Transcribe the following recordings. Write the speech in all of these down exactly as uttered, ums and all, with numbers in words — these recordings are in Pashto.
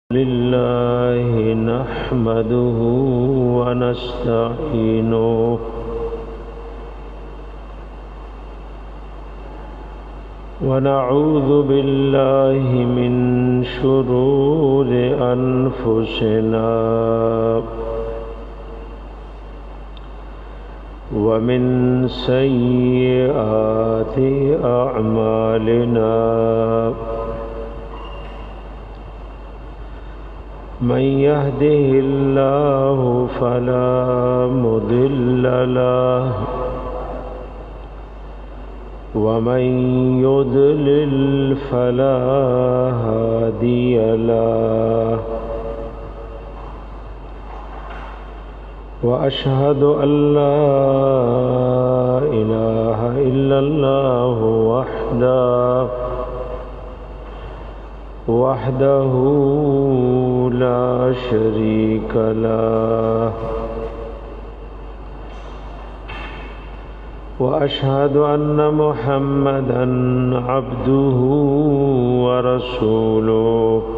लिल्लाहि नहमदुहु व नस्तईनुहु व नऊज़ु बिल्लाहि मिन शुरूरि अनफुसिना व मिन सय्यिआति अअमालिना मन यहदिहिल्लाहु फला मुदिल्ल लहु व मन युद्लिल फला हादिय लहु व अशहदु अल्ला इलाहा इल्लल्लाहु वहदहु वहदहु ला शरीक लहु व अशहदु अन्न मुहम्मदन अब्दुहु व रसूलुहु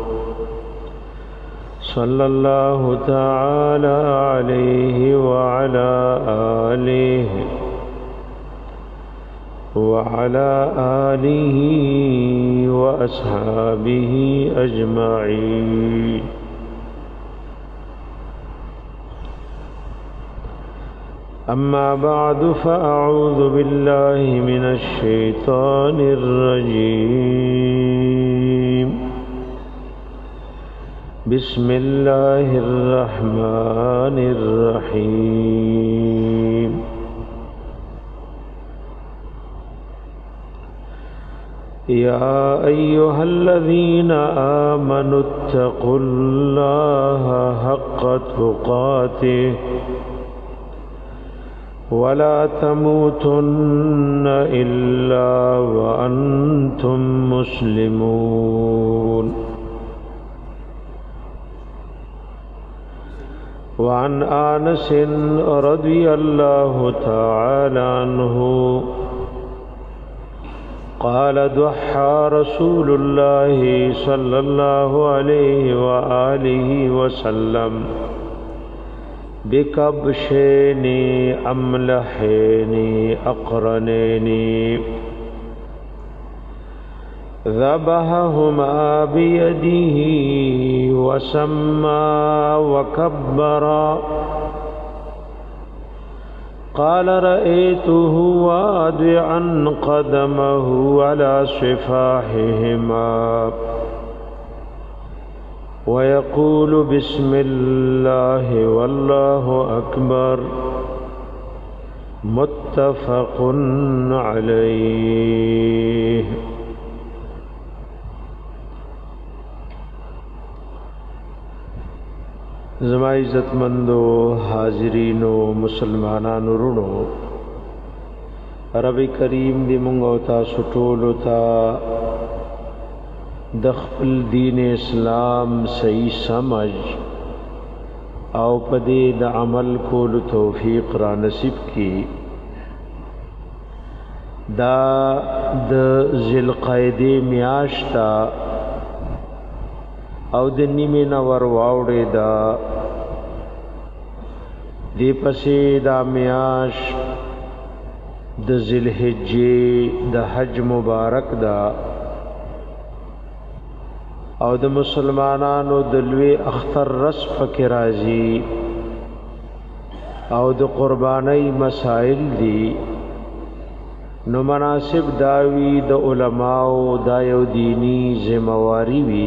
सल्लल्लाहु तआला अलैहि व अला आलिहि व अला आलिहि व अस्हाबिहि अजमईन। अम्मा बअदु फ़अऊज़ु बिल्लाहि मिनश शैतानिर रजीम। बिस्मिल्लाहिर रहमानिर रहीम। या अय्युहल्लज़ीना आमनुत्तक़ुल्लाहा हक़्क़ तुक़ातिहि वला तमूतुन्न इल्ला व अंतुम मुस्लिमून। वअन अनस रज़ियल्लाहु तआला अन्हु क़ाल दुहा रसूलुल्लाहि सल्लल्लाहु अलैहि व आलिहि वसल्लम बिकब्शैनि अम्लहैनि अक़रनैनि ज़बहहुमा बियदिहि वसम्मा वकब्बरा। क़ाल रअयतुहु वादिअन क़दमहु अला सिफ़ाहिहिमा वयक़ूलु बिस्मिल्लाहि वल्लाहु अकबर। मुत्तफ़क़ुन अलैहि। ज़मा इज़्ज़तमंदो हाज़रीनो मुसलमानानो रुणो, रब करीम दी मुंगो तासु टोलो ता दख़्ल दीन इस्लाम सही समझ आओ पदे द अमल कोलु तौफीक रा नसीब की। दा द ज़िलक़ाइदे मियाश्ता औ द नीमे नवर वावड़े दा दे पसे दा मियाश द ज़िलहिज्जे द हज मुबारक दा औ द मुसलमानानो दलवे अख्तर रस पके राजी औ द क़ुरबानी मसाइल दी नो मनासिब दावी द उलमाओ दायो दीनी ज़िम्मेवारी वी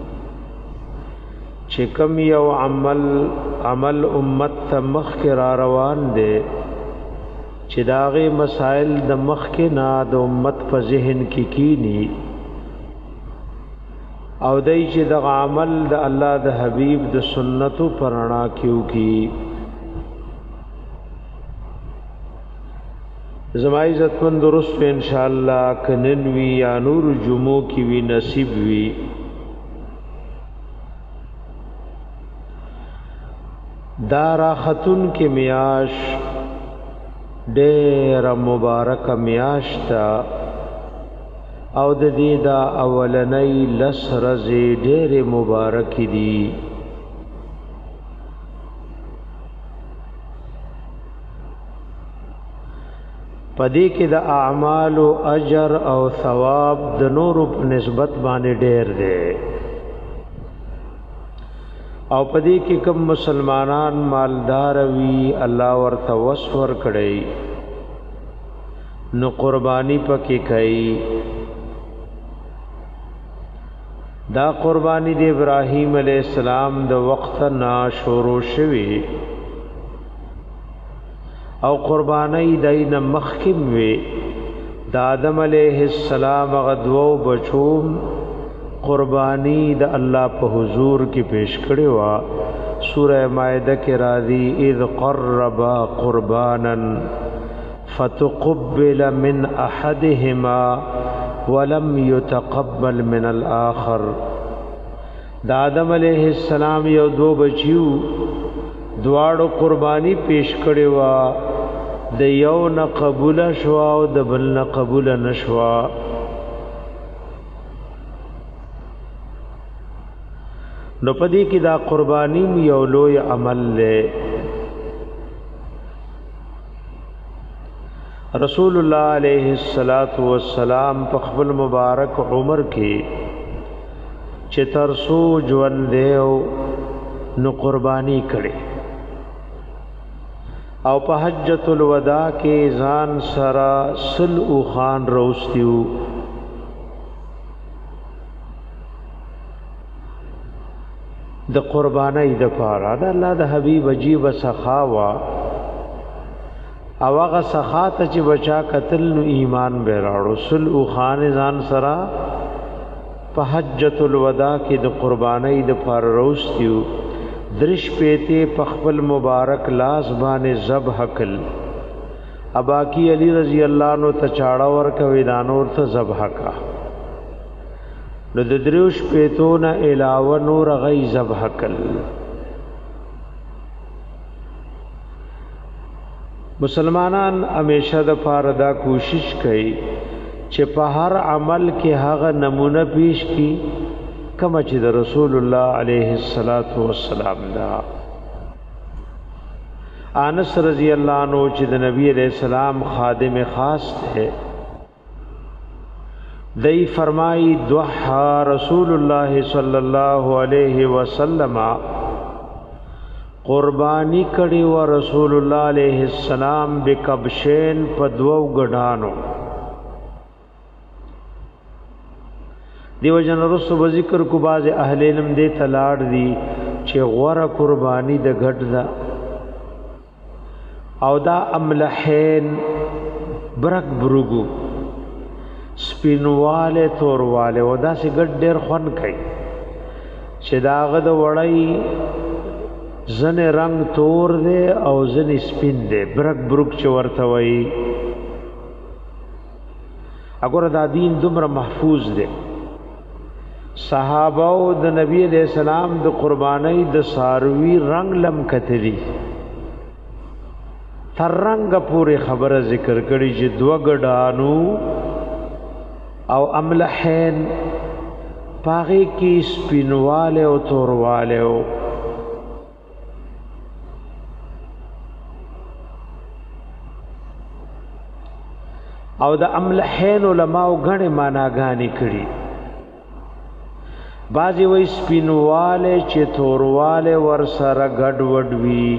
चिकम यव अमल अमल उम्मत त मख के रा रवान दे चिदागे मसाइल द मख के ना द उम्मत प ज़हन की कीनी औ दई चे द अमल द अल्लाह द हबीब द सुन्नतु परना क्यों की। ज़मा इज़्ज़तमंद दुरुस्त इंशाअल्लाह कननवी या नूर जुमो की भी नसीब हुई। दारा खतुन के मियाश डेरा मुबारक मियाश था او د دې دا اولنۍ لس ورځې ډېرې مبارکې دي. پدې کې د اعمالو اجر او ثواب د نورو په نسبت باندې ډېر دی او پدې کې کوم مسلمانان مالدار وي الله ورته وسور کړي نو قربانی پکې کوي. دا قربانی د ابراهیم علیہ السلام د وخت نا شروع شوی او قربانی دین مخکم وی د آدم علیہ السلام غدو بچوم قربانی د الله په حضور کې پیش کړي وا. سورہ مائده کې راځي اذ قربا قربانا فتقبل من احدهما ولم يتقبل من الاخر. د آدم علیہ السلام یو دو بچیو دواړو قربانی پیش کړي وا د یو نه قبول شوا او د بل نه قبول نشوا. نو پدې کې دا قربانی یو لوی عمل له رسول الله علیه الصلاۃ والسلام په خپل مبارک عمر کې چې ترسو ژوند دیو نو قربانی کړي او په حجۃ الوداع کې ځان سره سل او خان روستیو. د قربانی د پاره د الله د حبیب عجیب سخاوا او هغه سخات چې بچا قتل نو ایمان به راړو. سل او خان ځان سره په حجۃ الوداع کې د قربانی د پاره روستیو. درش پیتے پخپل مبارک لاس بانے ذبح کل. ابا کی علی رضی اللہ عنہ تچاڑا ورکا ویدانور تا ذبح کا نو د دریوش پیتون علاوه نور غی ذبح کل. مسلمانان همیشه د پاره دا کوشش کوي چې په هر عمل کې هغه نمونه پیش کی کما چې د رسول الله علیه الصلاۃ والسلام دا. انس رضی اللہ عنہ چې د نبی علیہ السلام خادم خاص تھے دی فرمائی دوحا رسول اللہ صلی اللہ علیہ وسلم قربانی کړي و رسول الله علیہ السلام بکبشین پدوو غډانو. دیو جن رسو ذکر کو باز اهل علم دې تلاړ دي چې غوړه قربانی د غټ دا او دا املحین برک برګو سپینواله تورواله او دا سي غټ ډېر خون کوي چې داغه د وړای زنه رنگ تور دے او زنه سپین دے برک برک چې ورته وای. اگر دا دین دومره محفوظ دے صحابه او د نبی علیہ السلام د قربانی د ساروی رنگ لم کتلی تر رنگ پورې خبره ذکر کړي چې دو غډانو او املحین پاغي کی سپینواله او تورواله او د املحین علماء غنه معناګانی کړي. بازی وی سپینواله چې تورواله ور سره ګډ وډ وی.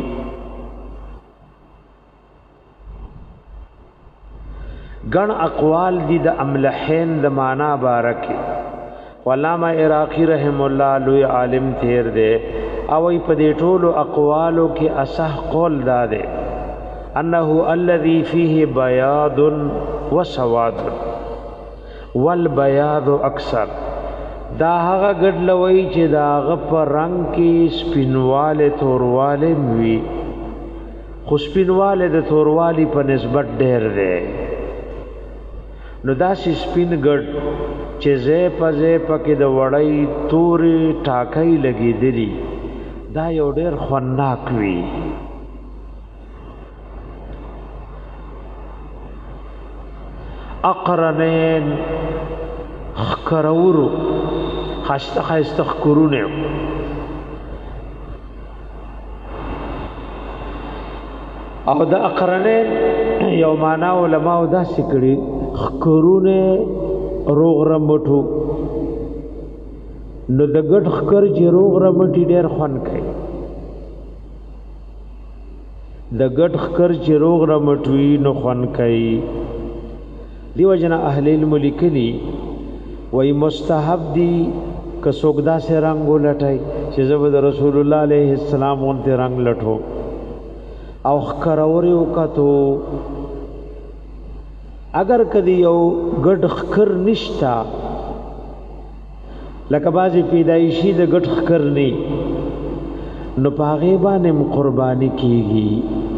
ګڼ اقوال دي د املحین د معنا بارکه. علامہ عراقی رحم الله لوی عالم تیر دے او په دې ټولو اقوالو کې اصح قول داده انه الذي فيه بياض وسواد والبياض اکثر. دا هغه ګډلوي چې دا هغه په رنگ کې سپینواله تورواله وي خو سپینواله د توروالی په نسبت ډېر دی. نو دا سی سپین ګډ چې زه په زه پکې د وړای توري ټاکای لګېدلی دا یو ډېر خناک وي. اقرنین خکرورو خشت خشت خکرونه او دا اقرنین یو معنا علماء دا سکړي خکرونه روغ رمټو نو د ګډ خکر چې روغ رمټي ډېر خوان کوي د ګډ خکر چې روغ رمټوي نو خوان کوي دیو جنا اهل علم لیکلي وای مستحب دی که سوګدا سے رنگ ولټای چې زبد رسول الله علیه السلام اونته رنگ لټو او خکروري وکاتو اگر کدی یو ګډ خکر نشتا لکه بازي پیدایشي د ګډ خکر نه نو پاغه باندې قرباني کیږي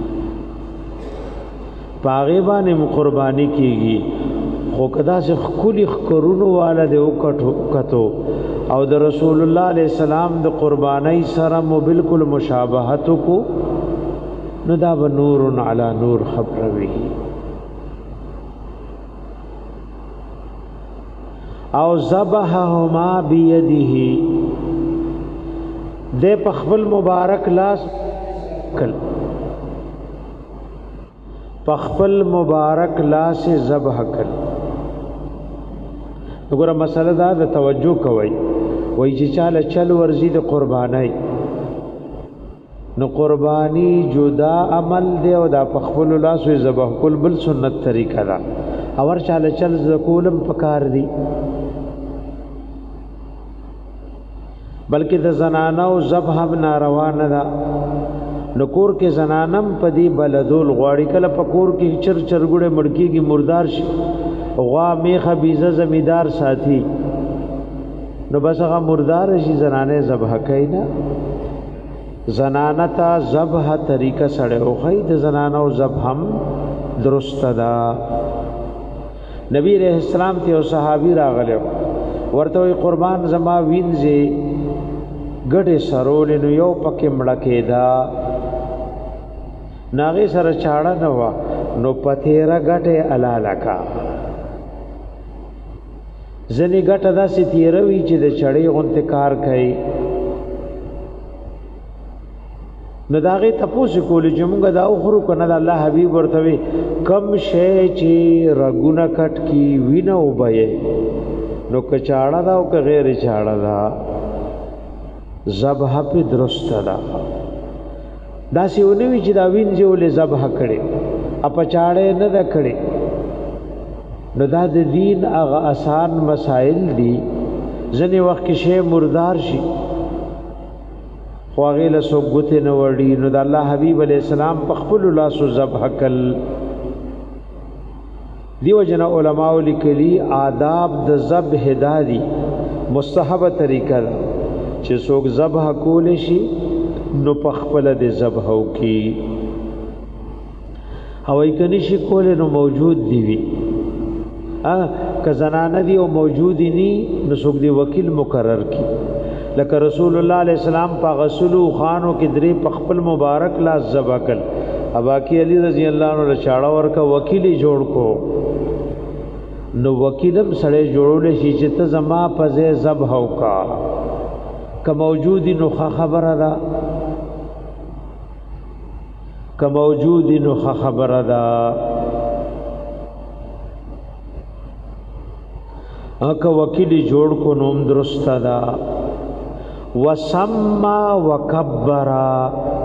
پاغه باندې قرباني کیږي خو کدا سے خولي خکرونو والا دی وکټو کتو او د رسول الله علیه السلام د قرباني سره مو بالکل مشابهت کو نو دا نور علی نور خبروي او ذبحهما بيده دے پخبل مبارک لاس کل پخبل مبارک لاس ذبح کل وګوره مسله دا د توجه کوي وای چې چاله چل ورزي د قربانای نو قربانی جدا عمل دی او دا پخبل لاس ذبح کل بل سنت طریقه دا اور چاله چل زکولم پکار دی بلکې د زنانو ذبح هم ناروا نه ده نکور کې زنانم پدی بلدول غواړي کله پکور کې چر چرګړې مړکی کې مردار شي غوا میخه بیزه زمیدار ساتي نو بس هغه مردار شي زنانه ذبح کوي نه زنانه تا ذبح طریقه سره اوخی د زنانو ذبح هم درست ده نبی رحم السلام ته صحابي راغله ورته قربان زما وینځي ګډه سرول نو یو پکې مړکې دا ناغه سره چاړه نو نو پتیرا ګټه علالکا ځنی ګټه دا سي تیروي چې د چړې غونته کار کوي نو داغه تاسو کول چې موږ دا اخرو کنه د الله حبيب ورته کم شی چې رګونه کټ کی وینه وبې نو کچاړه دا او که غیر چاړه دا ذبح په درست ده دا سیونی چې دا وینځي ولې ذبح کړي اپ چاړه نه ده کړي نو دا د دین هغه آسان مسائل دي ځنې وخت کې شی مردار شي خو هغه له سوګته نه وړي نو د الله حبيب عليه السلام په خپل لاس ذبح کړ دیو جنا علماء لیکلي آداب د ذبح دادي مستحب طریقه چې څوک ذبح کول شي نو په خپل د ذبح او کی او کني شي کول نو موجود دی وی ا که زنانه دی او موجود ني نو څوک دی وکیل مقرر کی لکه رسول الله علیه السلام په غسل خانو کې درې په خپل مبارک لا ذبح کړ ابا کی علی رضی الله عنه چاړه ورکا وکیلی جوړ کو نو وکیلم سړی جوړول شي چې ته زما پځه ذبح وکا که موجودی نو خبره ده که موجودی نو خبره ده اکه وکیلی جوړ کو نوم درست ده وسما وکبرا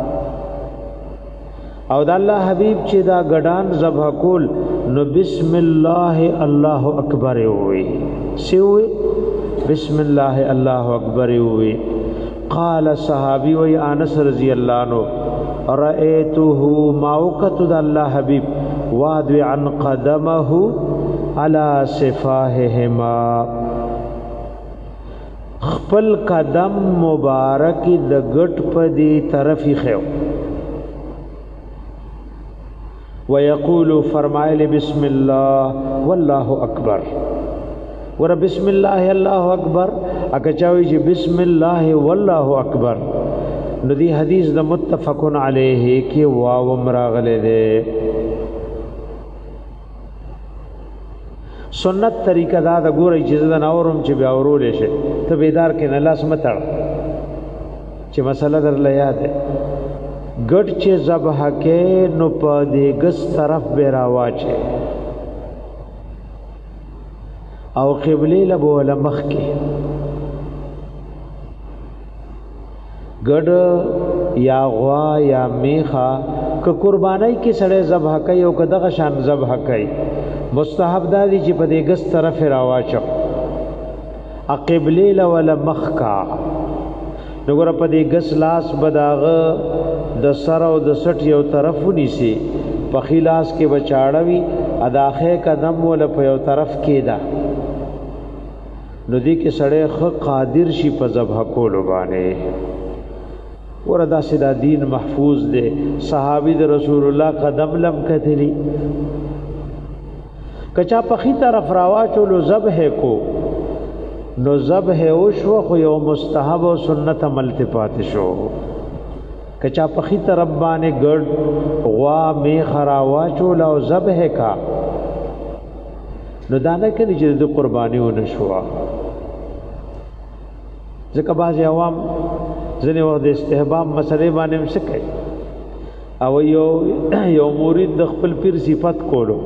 او د الله حبیب چې دا غډان ذبح کول نو بسم الله الله اکبر وي سوي بسم الله الله اکبر وي قال صحابي و انس رضی الله عنه رايته موقت د الله حبیب وادع عن قدمه على صفاههما خپل قدم مبارک د غټ په دی طرفی خو ويقول فرمایله بسم الله والله اکبر ور بسم الله الله اکبر اګه چاوي چې بسم الله والله اکبر نو دی حدیث د متفقن علیه کې واو مراغله ده سنت طریقه دا د ګورې چې زدن اورم چې بیا اورولې شي ته بیدار کې نه لاس متړ چې مسله در لیا ده ګډ چې ذبح کې نو په دې ګس طرف به راواچه او قبله له بوله مخ کې ګډ یا غوا یا میخه که قربانای کې سړی ذبح کوي او که دغه شان ذبح کوي مستحب دا دی چې په دې ګس طرف راواچو قبله له ولا مخ کا نګور په دې ګس لاس بداغه د سر او د سټ یو طرف ونیسي په خلاص کې بچاړوي اداخه قدم ول په یو طرف کې دا نو دې کې سړی خ قادر شي په ذبح کولو باندې وردا سدا دین محفوظ دے صحابی د رسول الله قدم لم کتلی کچا پخی طرف راوا چولو ذبح کو نو ذبح او شو خو یو مستحب او سنت عمل ته پات شو کچا پخی طرف باندې ګډ غوا می خراوا چول او ذبح کا نو دانه کې چې د قربانیو نشوا ځکه باز عوام ځنه وخت د استحباب مسلې باندې مسکه او یو یو مرید د خپل پیر صفات کولو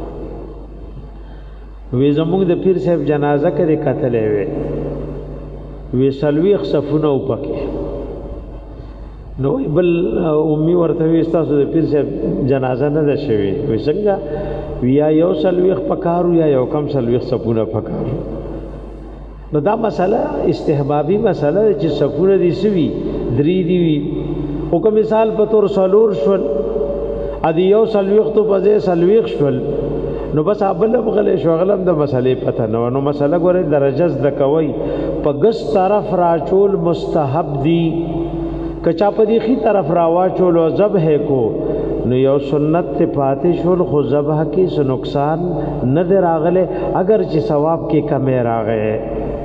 وی زموږ د پیر صاحب جنازه کې قتلې وي وی سلويخ صفونه وپکې نو بل امي ورته وی تاسو د پیر صاحب جنازه نه ده شوی وی څنګه ویا یو سلويخ پکارو یا یو کم سلويخ صفونه پکارو نو دا مسله استحبابي مسله چې صفونه دي سوي درې دي او کوم مثال په تور سلور شول ادي یو سلويخ تو په سلويخ شول نو بس ابل بغلې شو غلم د مسلې پته نو نو مسله ګوره درجه د کوي په ګس طرف راچول مستحب دي کچا په دی خي طرف راواچول او ذبح کو نو یو سنت ته پاتې شول خو ذبح کې څه نقصان نه دراغله اگر چې ثواب کې کمې راغې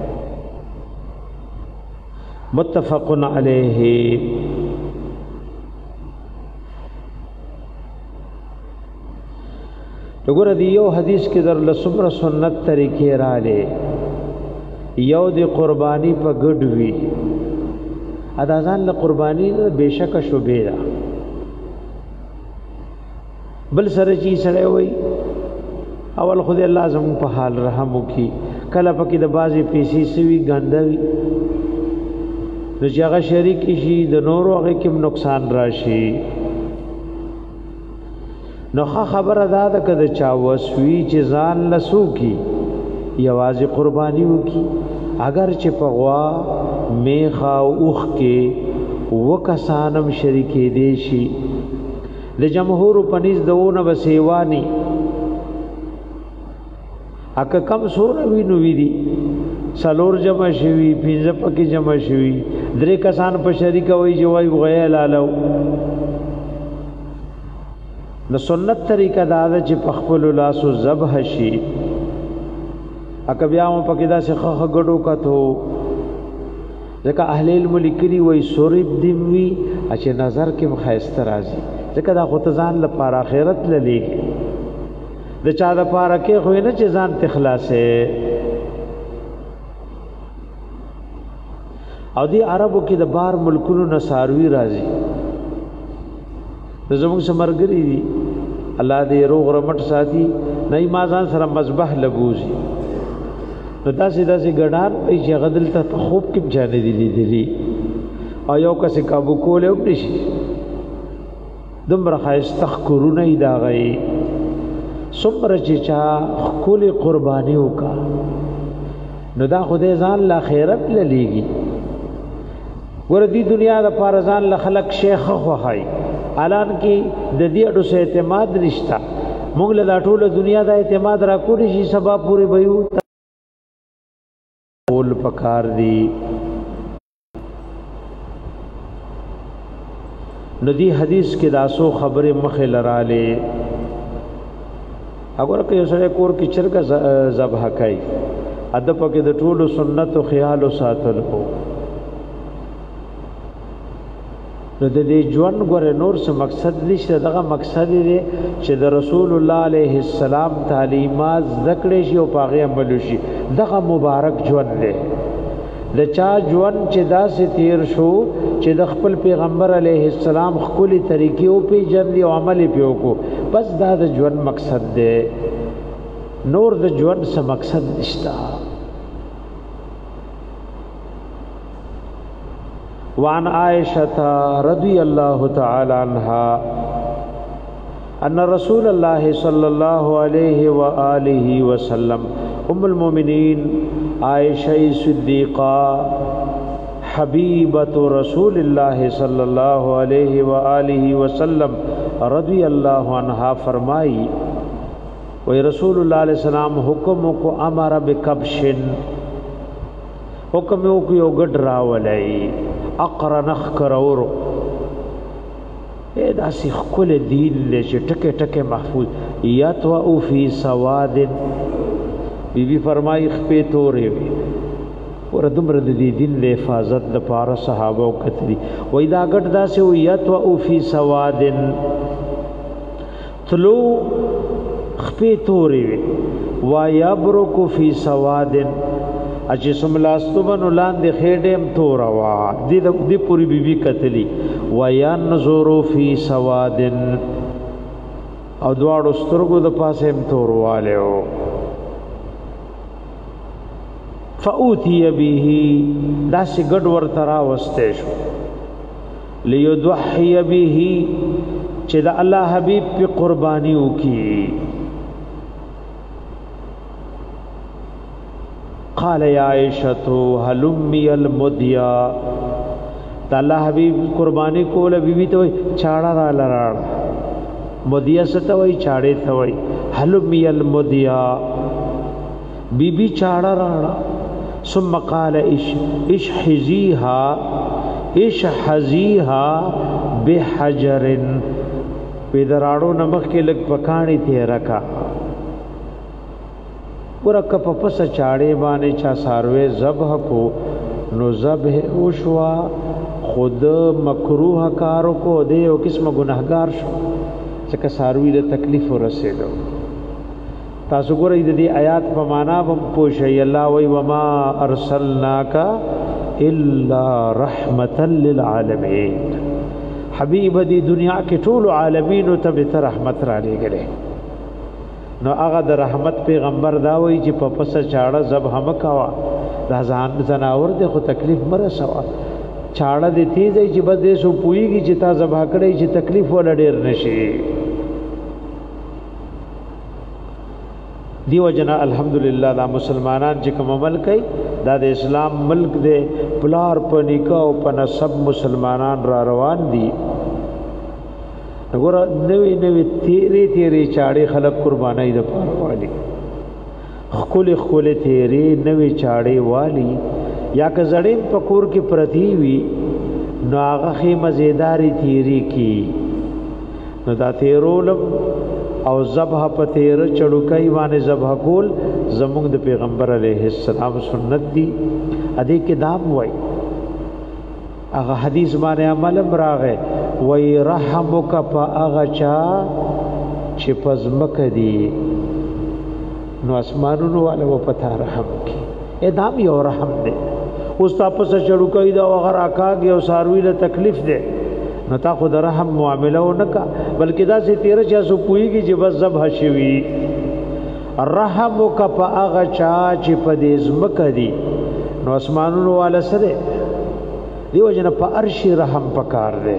متفق علیه وګوره دی یو حدیث کې در لسمر سنت طریقې را لې یو دی قربانی په ګډ وی ادا ځان له قربانی بهشکه شوبې ده بل سره چی سره وای اول خدای الله زمو په حال رحم وکي کله پکې د بازي پیسې سوي ګندوي نو چې هغه شریک شي د نورو هغه کې نقصان راشي نو خبره دا ده کده چا وسوي چې ځان لسو کی یوازې قرباني وکي اگر چې په غوا میخا اوخ کې وکسانم شریکې دي شي د جمهور پنځ دونه بسیوانی اک کم سور وینو وی دي سلور جمع شوی پنځه پکې جمع شوی درې کسان په شریک وای جوای غیا لالو نو سنت طریقه دا ده چې پخپل لاسو ذبح شي اک بیا مو پکې دا څخه غړو کته ځکه اهل علم لیکلي وای سورب دیوی چې نظر کې مخایسته راځي ځکه دا خدای لپاره آخرت للیږي د چا د پاره کې خو نه چې ځان تخلاصه او دی عربو کې د بار ملکونو نصاروی راځي زموږ سمرګری دي الله دې روغ رمټ ساتي نه ما ځان سره مذبح لګوزي نو تاسو داسې ګډار چې غدل ته خوب کې ځانې دي دي او یو کس کابو کول او نشي دمر خاستخکرونه دا غي صبر چې چا کول قرباني وکا نو دا خدای ځان لا خیرت للیږي ور دي دنیا د پارزان ل خلق شیخ خوای اعلان کې د دې اډو سه اعتماد رښتا موږ له ټوله دنیا د اعتماد را کوډي شي سبا پوره ويو ټول پکار دي ندی حدیث کې داسو خبره مخه لراله اگر که سره کور کې چرګ ذبح کوي ادب کې د ټولو سنت او خیال او ساتل هو نو د دې ژوند ګوره نور څه مقصد نشته دغه مقصد دی چې د رسول الله علیه السلام تعلیمات ذکر شي او پاغه عمل شي دغه مبارک ژوند دی د چا ژوند چې داسې تیر شو چې د خپل پیغمبر علیه السلام خپل طریقې او پیژندې او عمل یې وکړو بس دا د ژوند مقصد دی نور د ژوند څه مقصد نشته وعن عائشة رضي الله تعالى عنها أن رسول الله صلى الله عليه وآله وسلم أم المؤمنين عائشة صديقة حبيبة رسول الله صلى الله عليه وآله وسلم رضي الله عنها فرمائی وی رسول اللہ علیہ السلام حکم کو امر بکبش حکم کو یو گڈ راولی اقرنخ کرورو اے داسی خکل دین لے چے ٹکے ٹکے محفوظ یتوأو فی سواد بی بی فرمائی خپے تورے وی اور دمرد دی دین لے حفاظت دا پارا صحابہ و کتری وی دا گڈ دا سے یتوأو فی سواد تلو خپې تورې وي ويبرك في سواد اچې سملاستو بنو لاندې خېډم تور وا دې دې پوری بیبي کتلی وينظر في سواد او دواړو سترګو د پاسه هم تور والو فاوتي به داسې ګډ ورته راوسته شو ليضحي به چې د الله حبيب په قرباني وکي قال یا عائشہ حلمی المدیا تا اللہ حبیب قربانی کول بی بی تو چاڑا را لراڑ مدیا ستوئی چاڑے توئی حلمی المدیا بی بی چاڑا راڑا ثم قال اش اشحزیها اشحزیها بحجر پیدراڑو نمک کے لگ پکانی تھی رکھا ورک په پس چاړې باندې چا ساروي ذبح کو نو ذبح وشوا خود مکروه کارو کو دی او قسم گناهګار شو چې ساروي له تکلیف ورسېدو تاسو ګورئ د دې آیات په معنا هم پوښي الله وی وما ارسلناک الا رحمتا للعالمین حبیب دی دنیا کې ټول عالمین ته به رحمت را لګلې نو هغه د رحمت پیغمبر دا وی چې په پس چاړه ذبح مکوا دا ځان زناور دې خو تکلیف مرسوا چاړه دې تیزې چې بس دې سو پويږي چې تا ذبح کړې چې تکلیف ول ډېر نشي دیو جنا الحمدلله دا مسلمانان چې کوم عمل کوي دا د اسلام ملک دې پلار په نکاح او په نسب مسلمانان را روان دي وګوره نوې نوې تیرې تیرې چاړې خلک قربانای د پاره والی خپل خپل تیرې نوې چاړې والی یا که زړین پکور کې پرتی وي نو هغه خې مزیداری تیرې کی نو دا تیرولم او ذبح په تیر چړوکای باندې ذبح کول زموږ د پیغمبر علیه السلام سنت دی ادي کې دام وای هغه حدیث باندې عمل راغې وای رحمک فاغچا چې پزمک دی نو اسمانونو والے و پتا رحم کی ادم یو رحم دی اوس تاسو چړوکای دا وغه راکاږي او ساروی له تکلیف دی نو تا خود رحم معاملہ نکا بلکې دا سي تیر چا سو پويږي چې بس ذبح شوی رحم کا پاغه چا چې پدې زمک دی نو اسمانونو والا سره دیو جن په عرش رحم پکار دی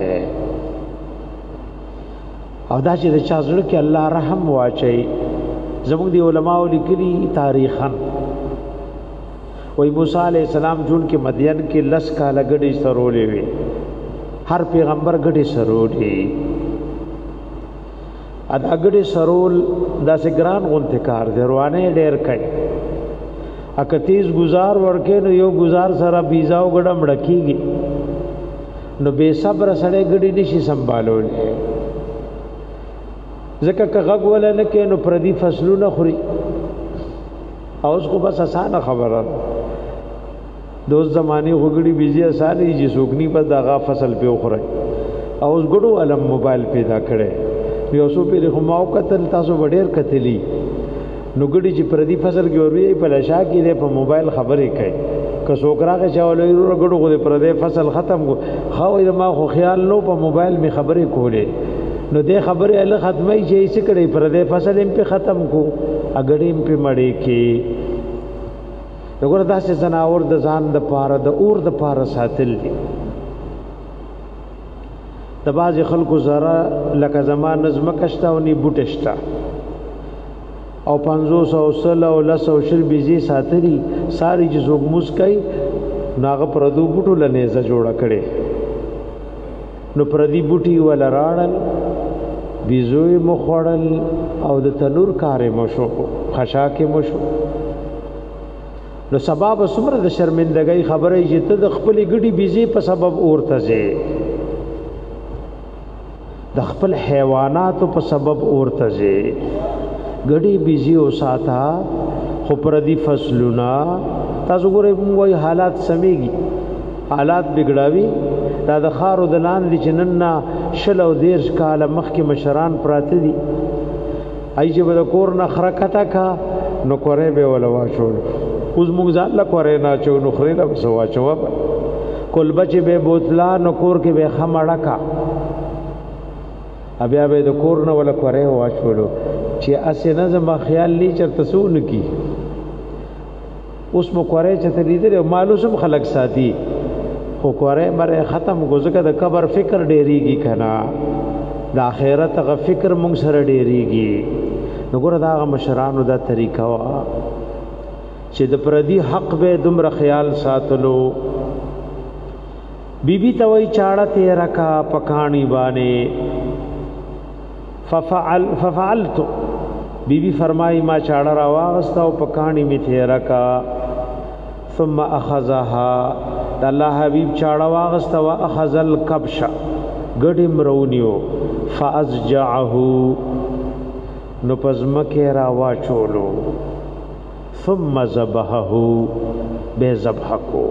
او دا چې د چا زړه کې الله رحم واچي زموږ دی علماء لیکلي تاریخن وای موسی علیہ السلام جون کې مدین کې لس کاله غړي سرولې وي هر پیغمبر غړي سرولې ادا غړي سرول داسې ګران غونته کار دی روانه ډېر کوي اکه تیز گزار ورکې نو یو گزار سره بیزاو غړم ډکیږي نو بے صبر سره غړي نشي سنبالول ځکه که غږ ولا نه کې نو پردي فصلونه خوري او اوس خو بس اسانه خبره دوست زمانی غړي بيزي اسانه چې سوګني په دغه فصل په خوري او اوس ګډو علم موبایل پیدا کړي یو څو پیر خو ماو قتل تاسو وړیر کتلی نو ګډي چې پردي فصل کې وروي په لشا کې په موبایل خبرې کوي که څوک راغی چاولې ورو ګډو غو د پردي فصل ختم کو خو ما خو خیال نو په موبایل می خبرې کولې نو دې خبرې له ختمي چې څه کړي پردي فصل هم په ختم کو اګړې هم په مړې کې وګوره داسې زناور د ځان د پاره د اور د پاره ساتل دي د باز خلکو زرا لکه زمان نظم کشتا او نی بوټشتا او پنځوس او سل او لس او شل بيزي ساتري ساری چې زوګ مسکای ناغه پردو بوټو لنهزه جوړه کړي نو پردي بوټي ول راړل بيزوي مخړل او د تنور کارې مشو خشاکه مشو نو سبب سمره د شرمندګۍ خبرې چې ته د خپل ګډي بيزي په سبب اورته زه د خپل حیوانات په سبب اورته زه ګډي بيزي او ساته خو پر دي فصلنا تاسو ګورئ موږ حالات سميږي حالات بګړاوي دا د خارو د لاندې جنننا شل او دیرش کاله مخکې مشران پراته دي ای چې د کور نه خرکتا کا نو کورې به ولا واچول اوس موږ ځل لا کورې نه چو نو خري لا سوا چو کول بچ به بوتلا نو کور کې به خمړه کا بیا به د کور نه ولا کورې واچولو چې اسنه زما خیال لی چرته سون کی اوس مو کورې چې ته لیدل مالوسم خلق ساتي خو کورې مره ختم گزګه د قبر فکر ډېریږي کنا د آخرت غ فکر مونږ سره ډېریږي نو ګور دا غ مشرانو دا طریقہ وا چې د پردي حق به دومره خیال ساتلو بیبي ته وای چاړه تیرا کا پکانی باندې ففعل ففعلت بیبي فرمای ما چاړه را واغستا او پکانی می تیرا کا ثم اخذها د الله حبيب چاړه واغستا وا اخذ الكبش ګډي مرونیو فازجعه نو پزمکه را واچولو ثم ذبحه به ذبح کو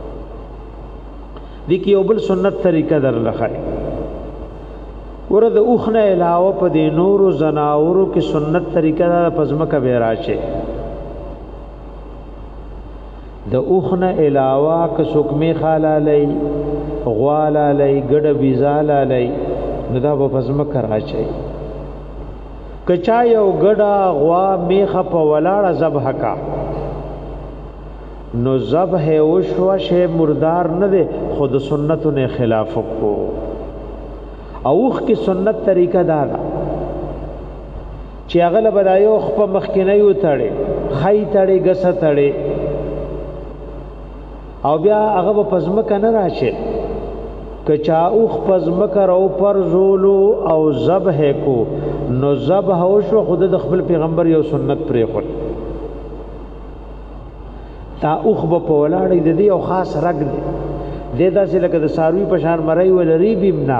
دکی یو بل سنت طریقہ در لخای ورته اوخنه علاوه په دې نورو زناورو کې سنت طریقہ د پزمکه به راشه د اوخنه علاوه که سکمه خالالی غوالالی ګډ بيزالالی نو دا په پزمکه راشه کچا یو ګډا غوا میخه په ولاړه ذبح کا نو ذبح او شو شی مردار نه ده خود سنتو نه خلاف کو اوخ کی سنت طریقہ دا ده چې هغه بدایو خپ مخکینه یو تړي خای تړي غس تړي او بیا هغه په پزمکه نه راشه کچا اوخ پزمکه راو پر زولو او ذبح کو نو ذبح او شو خود د خپل پیغمبر یو سنت پرې خور تا اوخ په ولاړې د دې او خاص رګ دې د داسې لکه د ساروي په شان مړی ولري بیمنا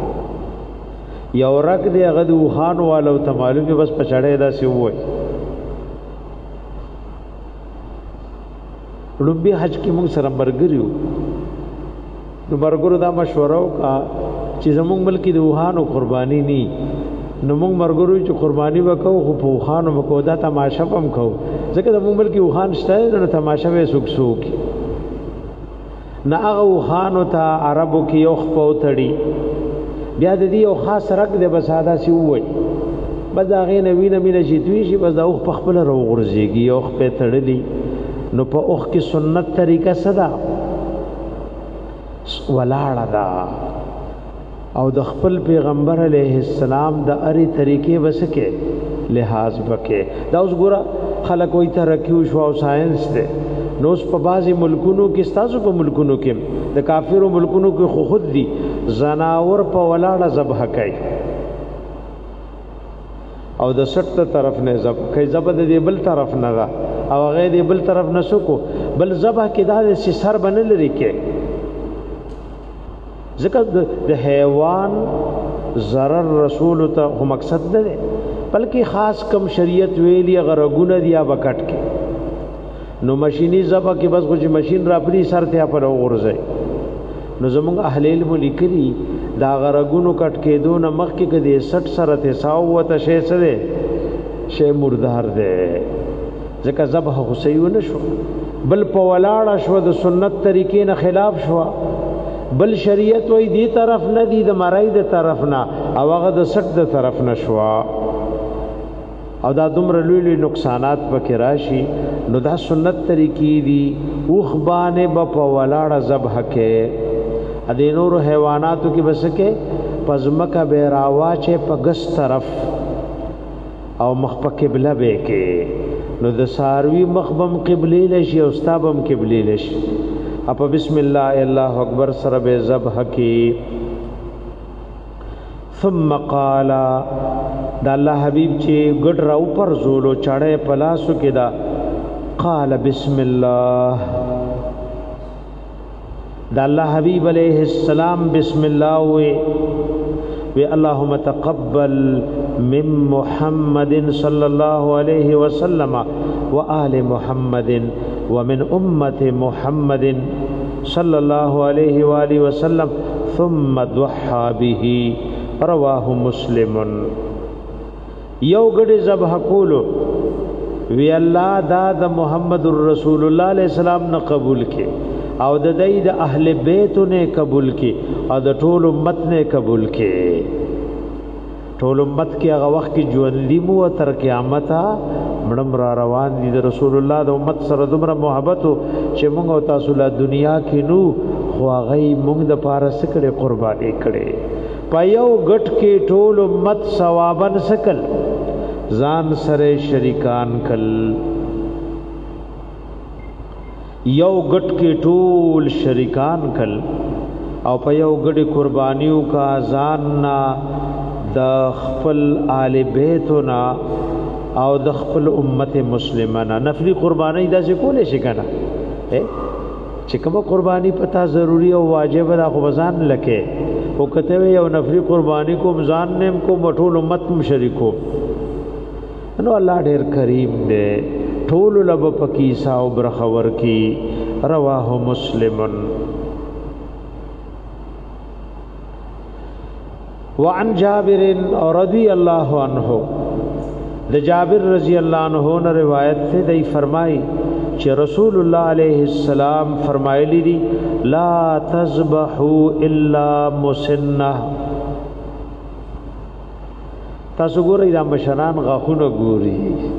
یو رګ دې هغه د وخان والو ته معلومه بس پچړې داسې وای لومبي حج کې موږ سره مرګریو نو مرګرو دا مشوره وکا چې زموږ ملک د وخانو قرباني ني نو موږ مرګرو چې قرباني وکاو خو په وخانو وکاو دا تماشا هم کو ځکه د موږ ملک وخان شته نو تماشا به سوک سوک نه هغه وخانو ته عربو کې یو خپو تړي بیا د دې یو خاص رګ د بساده سی وای بس دا غي نه وینه مینه چې دوی شي بس دا اوخ په خپل رو غرزيږي یو خپې تړلي نو په اوخ کې سنت طریقه صدا ولاړه دا او د خپل پیغمبر علیه السلام د اری طریقې وسکه لحاظ وکې دا اوس ګوره خلک وای ته رکیو شو او ساينس ده نو اوس په بعضي ملکونو کې ستاسو په ملکونو کې د کافرو ملکونو کې خو خود دي زناور په ولاړه ذبح کوي او د سټ طرف نه ذبح کوي ذبح د بل طرف نه دا او غیر د بل طرف نه سکو بل ذبح کې دا د سر بنل لري کې ذکر د حیوان ضرر رسول ته مقصد نه دی بلکې خاص کم شریعت ویلی غرغونه دی یا بکټ کې نو ماشینی ذبح کې بس خو چې ماشین را پری سر ته پر ورځي نو زمونږ اهل علم لیکلي دا غرګونو کټ کېدو نه مخکې که د سټ سره تساو وته شی څه دی شی مردار دی ځکه ذبح خو صحیح ونه شو بل په ولاړه شوه د سنت طریقې نه خلاف شوه بل شریعت وای دی طرف نه دی د مرای د طرف نه او هغه د سټ د طرف نه شوه او دا دومره لوی لوی نقصانات پکې راشي نو دا سنت طریقې دي اوخ باندې به په ولاړه ذبح کې ا دې نورو حیواناتو کې بس کې پزمکه به راواچه په ګس طرف او مخ په قبله به کې نو د ساروی مخبم قبله لشي او استابم قبله لشي اپ بسم الله الله اکبر سره به ذبح کې ثم قال دا الله حبیب چې ګډ راو پر زولو چړې پلاسو کې دا قال بسم الله دا الله حبیب علیہ السلام بسم الله وی وی اللهم تقبل من محمد صلی الله علیه وسلم وآل محمد ومن امه محمد صلی الله علیه وآله وسلم ثم ضحى به رواه مسلم یو ګډه ذبح کولو وی الله دا د محمد رسول الله علیه السلام نه قبول کړي او د دې د اهل بیت نه قبول کړي او د ټول امت نه قبول کړي ټول امت کې هغه وخت کې ژوند دی مو تر قیامت مړم را روان دي د رسول الله د امت سره دومره محبت چې موږ او تاسو له دنیا کې نو خو هغه موږ د پاره سکړې قرباني کړي پایو غټ کې ټول امت ثوابن سکل ځان سره شریکان کل یو غټ کې ټول شریکان کل او په یو غړي قربانیو کا ځان نا د خپل آل بیتنا او د خپل امت مسلمانه نفلی قربانی دا څه کولې شي کنه چې کومه قربانی پتا ضروری او واجب ده خو ځان لکه او کته یو نفلی قربانی کو ځان نیم کو مټول امت مشرکو نو الله ډیر کریم دی ټول لب پکیسا او برخور کی رواه مسلمن وعن جابر رضی اللہ عنہ د جابر رضی اللہ عنہ نے روایت سے دی فرمائی کہ رسول اللہ علیہ السلام فرمایلی دی لا تذبحوا الا مسنہ تاسو ګورئ دا مشران غاخونه ګوري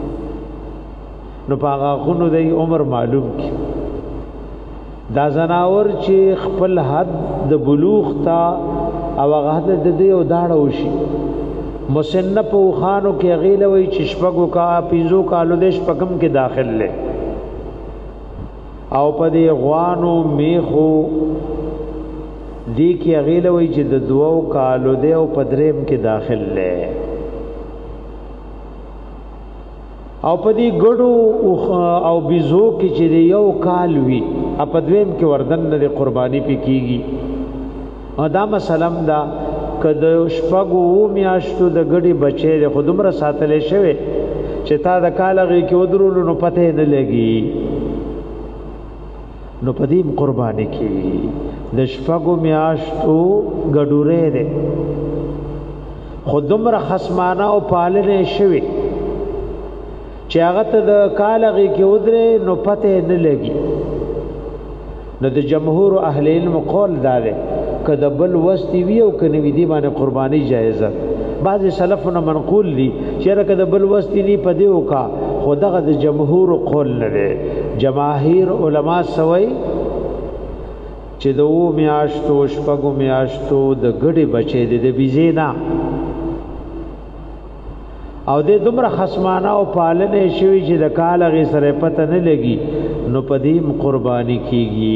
نو په غاخونو دی عمر معلوم کی دا زناور چې خپل حد د بلوغ تا او هغه د دې او داړه وشي مسن په خانو کې غیله وي چې شپګو کا پیزو کالو دیش پکم کې داخل لې او په دې غوانو میخو دې کې غیله وي چې د دوو کالو دی او پدریم کې داخل لې او په دې ګړو او بيزو کې چې یو کال وي په دویم کې وردن نه قرباني پکېږي او دا مسلم دا کده شپګو میاشتو د غړي بچي د خودمره ساتلې شوی چې تا د کالغي کې ودرول نو پته نه لګي نو پدیم قرباني کې د شپګو میاشتو غډوره ده خودمره خصمانه او پالنه شوی چې هغه ته د کالغي کې ودره نو پته نه لګي نو د جمهور اهل علم قول داره کده بل وستی وی او کنه وی دی باندې قربانی جایزه بعض سلفنا منقول دي چې کده بل وستی نی پدیو کا خدغه د جمهور قول نه جماهیر علما سوي چې دوه میاشتو شپږو میاشتو د غړي بچي د بيزینا او د دومره خصمانه او پالنه شوی چې د کال غي سره پته نه لګي نو پدیم قربانی کیږي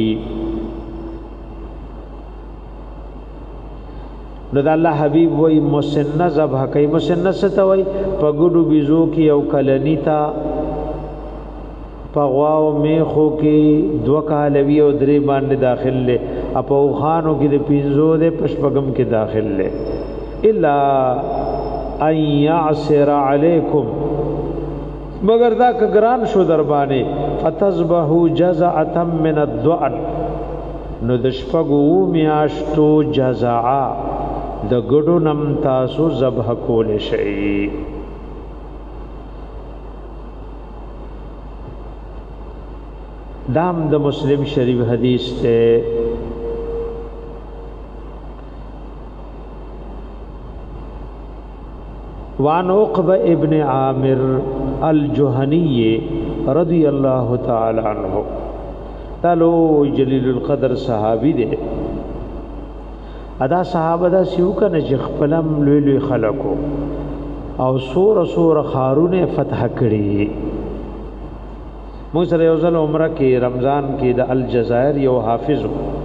نو د الله حبیب وای مسنه ذبح کوي مسنه څه وای په ګډو بيزو کې او کلنی تا په غواو میخو کې دو کالوی او درې باندې داخل لې اپو خانو کې د پینزو د پشپغم کې داخل لې الا ان يعسر عليكم مگر دا کګران شو در باندې فتذبحوا جزعه من الضأن نو د شپږو میاشتو جزعا د ګډو نم تاسو ذبح کول شي. دام د مسلم شریف حدیث ته وان عقبہ ابن عامر الجهنی رضی اللہ تعالی عنہ تلو جلیل القدر صحابی دے ادا صحابه دا سیو کنه چې خپلم لوی لوی خلقو او سور سور خارونه فتح کړي. مو سره یو ځل عمره کې رمضان کې د الجزائر یو حافظ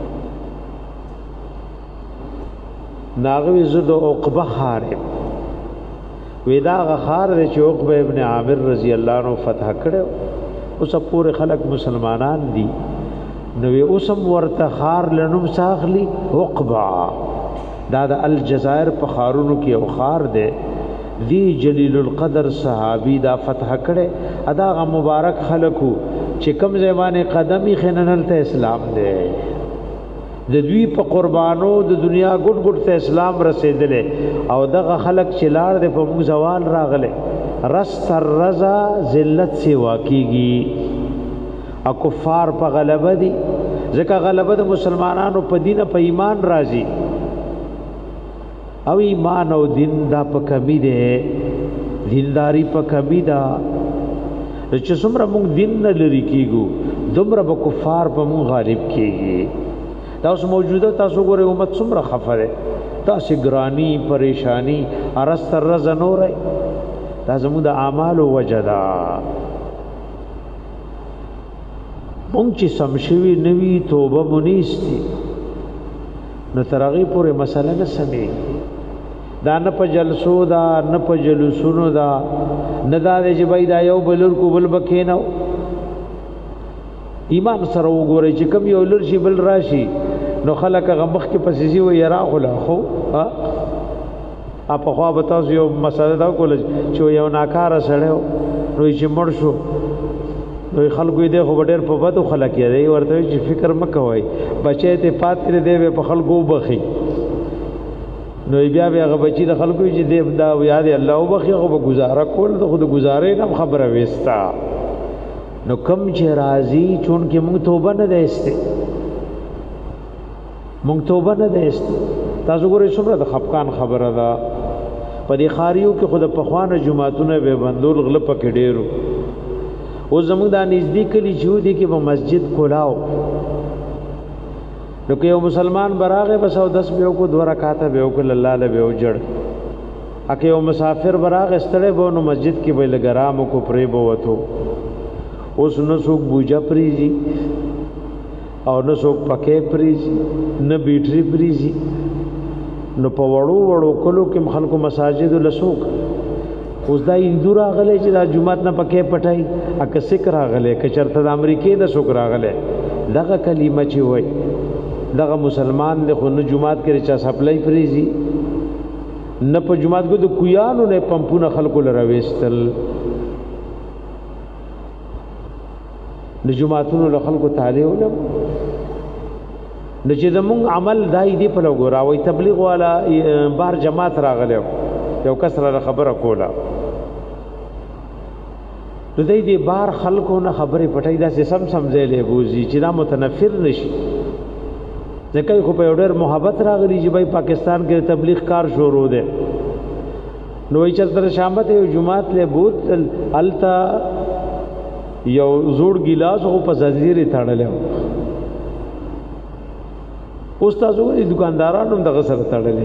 ناغوی زد عقبه خارب ودا غخار چې عقبه ابن عامر رضی الله عنه فتح کړو اوس پورې خلق مسلمانان دي نو اوسم ورته خار لنوم ساخلی عقبه دا د الجزائر په خارونو کې او خار دی دی جلیل القدر صحابی دا فتح کړي ادا غ مبارک خلقو چې کم زمانه قدمی خننل ته اسلام دی د دوی په قربانو د دنیا ګډ ګډ ته اسلام رسیدلې او دغه خلق چې لاړ د په موږ زوال راغله رست الرضا ذلت سی واقعي او کفار په غلبه دي ځکه غلبه د مسلمانانو په دین په ایمان راځي او ایمان او دین دا په کمی ده دینداری په کمی ده چې څومره موږ دین نه لري کیګو دومره به کفار په موږ غالب کیږي. دا اوس موجوده تاسو ګوره امت څومره خفره تاسو ګرانی پریشانی ارست رز نور دا زموږ د اعمال وجدا مونږ چې سمشوي نوی توبه مونیستی نو ترغی پورې مسله نه سمي دا نه په جلسو دا نه په جلوسونو دا نه دا چې بای دا یو بلور کو بل بکینو ایمان سره وګورئ چې کوم یو لور شي بل راشي نو خلک غمخ کې پسیزي و یرا خلا خو ها اپ خو به تاسو یو مسله دا کول چې یو ناکاره سره نو چې مړ شو نو خلکو دې خو ډېر په بدو خلک یې ورته چې فکر مکوئ بچی ته پاتې دې په خلکو بخي نو بیا بیا هغه بچی د خلکو چې دې دا یاد الله وبخي خو به گزاره کول ته خود گزارې نه خبره وستا نو کم چې راضی چون کې مونږ توبه نه دیسته مونږ توبه نه دیسته تاسو ګورئ څومره د خفقان خبره ده په دې خاریو کې خود په خوانه جمعهتونه به بندول غله پکې ډېرو او زموږ د نږدې کلی چې ودی کې په مسجد کولاو نو که یو مسلمان براغه بس او دس بیو کو دو رکعاته بیو کو الله له بیو جړ اکه یو مسافر براغه استړې بو نو مسجد کې به لګرامو کو پرې بو وته اوس نو څوک بوجا پریزي او نو څوک پکې پریزي نه بیټري پریزي نو په وړو وړو کلو کې خلکو مساجد لسوک اوس دا اندور راغله چې دا جمعه نه پکې پټای اکه سکر راغله ک چرته د امریکای د سوک راغله دغه کلمه چې وای دغه مسلمان د خو نه جمعه کې چا سپلای پریزي نه په جمعه کې د کویانو نه پمپونه خلکو لرويستل د جمعهتونو له خلکو تعالی علم د چې زمون عمل دای دی په لګورا وای تبلیغ والا بار جماعت راغله یو کسره خبره کوله نو دای دی بار خلکو نه خبره پټای دا سم سمځلې بوزي چې دا متنفر نشي ځکه خو په ډېر محبت راغلی چې بای پاکستان کې تبلیغ کار شروع ده نو یې چرته شامت یو جمعات له بوت التا یو زوړ ګلاس او په زنجیرې تړلې استاد وګورئ دکاندارانو دغه سره تړلې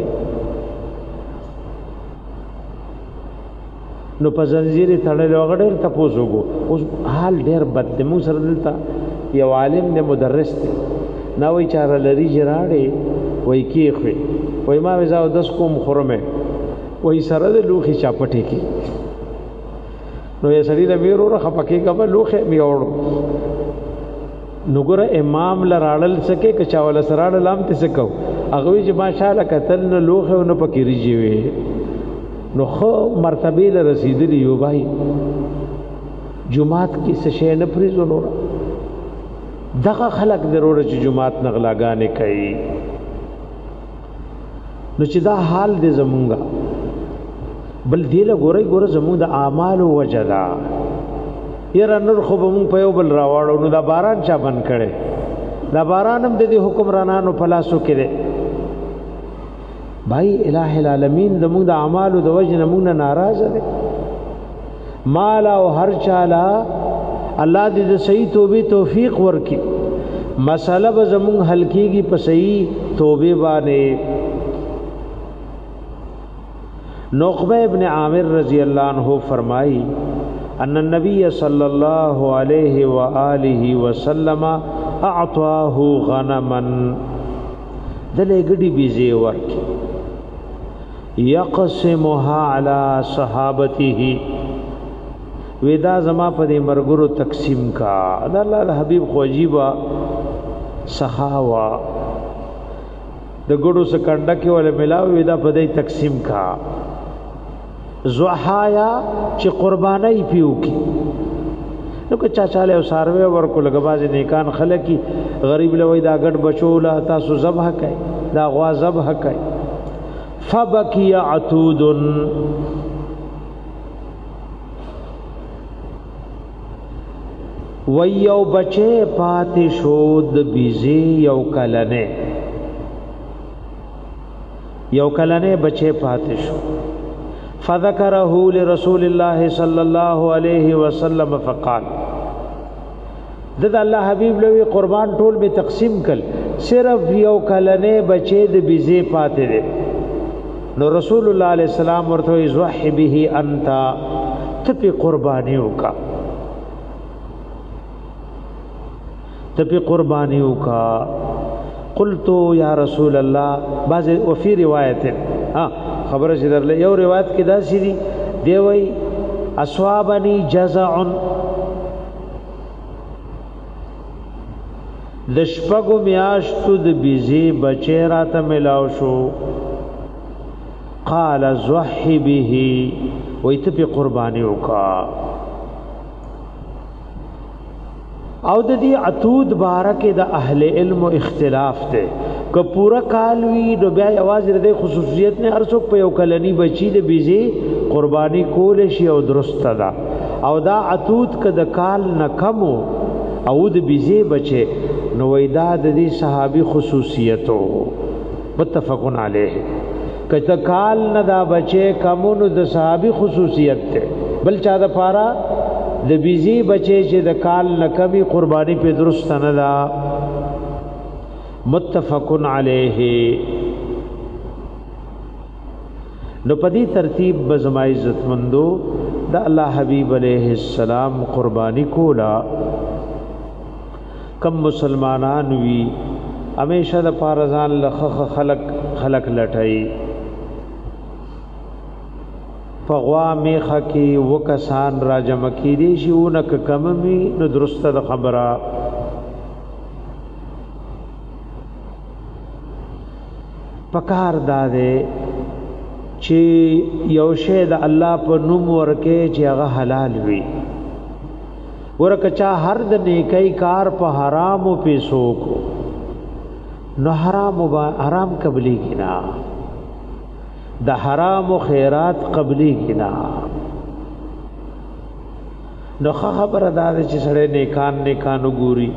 نو په زنجیرې تړلې وغړې تاسو وګو اوس حال ډېر بد دی مو سره دلته یو عالم دی مدرس دی نو وی چاره لري جراړې وای کیخوي وای ما وځاو دس کوم خرمه وای سره د لوخي چاپټې کې نو یې سړي د ویرو رخه پکې کبه لوخه میوړو نو ګره امام لراړل سکے ک چاول سراړل لام ته سکو هغه چې ماشاءالله کتل نو لوخه نو پکې ریږي وي نو خو مرتبه له رسیدلی یو بھائی جمعات کې څه شی نه پریزو نو دغه خلق ضرور چې جمعات نغلاګانې کوي نو چې دا حال دې زمونږه بل دې له ګورې ګوره زمونږ د اعمال وجدا یره نور خو به مونږ په یو بل راوړو نو دا باران چا بند کړي دا باران هم د دې حکمرانانو په لاسو کې دی بھائی الہ العالمین زمونږ د اعمالو د وجه نه مونږ نه ناراضه دی مال او هر چاله الله دې د صحیح توبې توفیق ورکړي مساله به زمونږ حل کېږي په صحیح توبې باندې نقبہ ابن عامر رضی اللہ عنہ فرمائی ان النبی صلی اللہ علیہ وآلہ وسلم اعطاه غنما دلے گڑی بیزے ورکی یقسمها على صحابته ودا زما پدې مرګرو تقسیم کا دا الله د حبیب خو عجیبا سخاوا د ګړو سکنده کې ول ملاو ودا پدې تقسیم کا زحایا چې قربانای پیو کی نو که چا چاله او ساروي ورکو لګباز نیکان خلکی غریب لوي دا ګډ بچولا تاسو ذبح کای دا غوا ذبح کای فبکی عتود ویو بچے پاتی شود بیزی یو کلنے یو کلنے بچے پاتی شود فذکرہ لرسول اللہ صلی اللہ علیہ وسلم فقال دد اللہ حبیب لوی قربان ټول میں تقسیم کل صرف یو کلنے بچے د بیزی پاتے دے نو رسول اللہ علیہ السلام ورتو ازوحی به انتا تپی قربانیوں کا تپی قربانیوں کا قلتو یا رسول اللہ بعض وفی روایت ہاں خبر سے در لے یو روایت کی دا سی دی دیوئی اسوابنی جزعن دشپگو میاشتو د بیزی بچے راتا ملاو شو قال زوحی به وی تپی قربانیوں کا او د دې عتود بارکه د اهل علم اختلاف ته که پورا کال وی نو بیا आवाज د خصوصیت نه ارڅوک په یو کلنی بچی د بیزی قربانی کول شي او درست ده او دا عتود که د کال نه کم او د بیزی بچي نو وېدا د دې صحابي خصوصیتو متفقون علیه که د کال نه دا بچي کمونو د صحابي خصوصیت ته بل چا د پارا د بیزی بچے چې د کال نکبی قربانی په درست نه دا متفقن علیه نو پدی ترتیب بزما عزت مندو دا الله حبیب علیہ السلام قربانی کولا کم مسلمانان وی همیشه د پارزان لخ خلق خلق لټای فغوا میخه کی وکسان را جمع کی دی شي اونک کممی نو درسته د خبره پکار داده چې یو شی د الله په نوم ورکه چې هغه حلال وي ورکه چا هر د نیکی کار په حرام او پیسو کو نو حرام او حرام قبلی کنا د حرام و خیرات قبلی کنا نو خبر ادا ده چې سړی نیکان نیکانو ګوري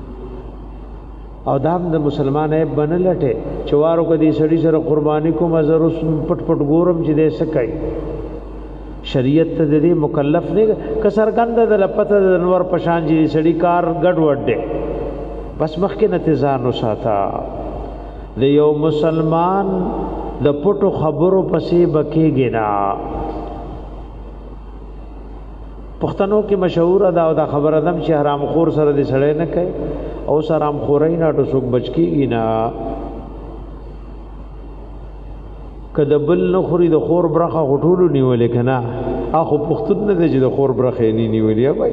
او دام د مسلمان ای بنلټه چوارو کدي سړی سره قربانی کو مزر اس پټ پټ ګورم چې دې سکای شریعت ته دې مکلف نه کسرګند د لپته د نور پشان جی سړی کار ګډ وډ دې بس مخکې نتیزان وساته د یو مسلمان د پټو خبرو پسې بکیږي نا پښتنو کې مشهور دا او دا خبر ادم چې حرام خور سره دې سړی نه کوي او سره حرام خورای نه ټو څوک بچ کیږي نا کله بل نه خوري د خور برخه غټولو نیولې کنا اخو پښتون نه دې د خور برخه نه نیولې بای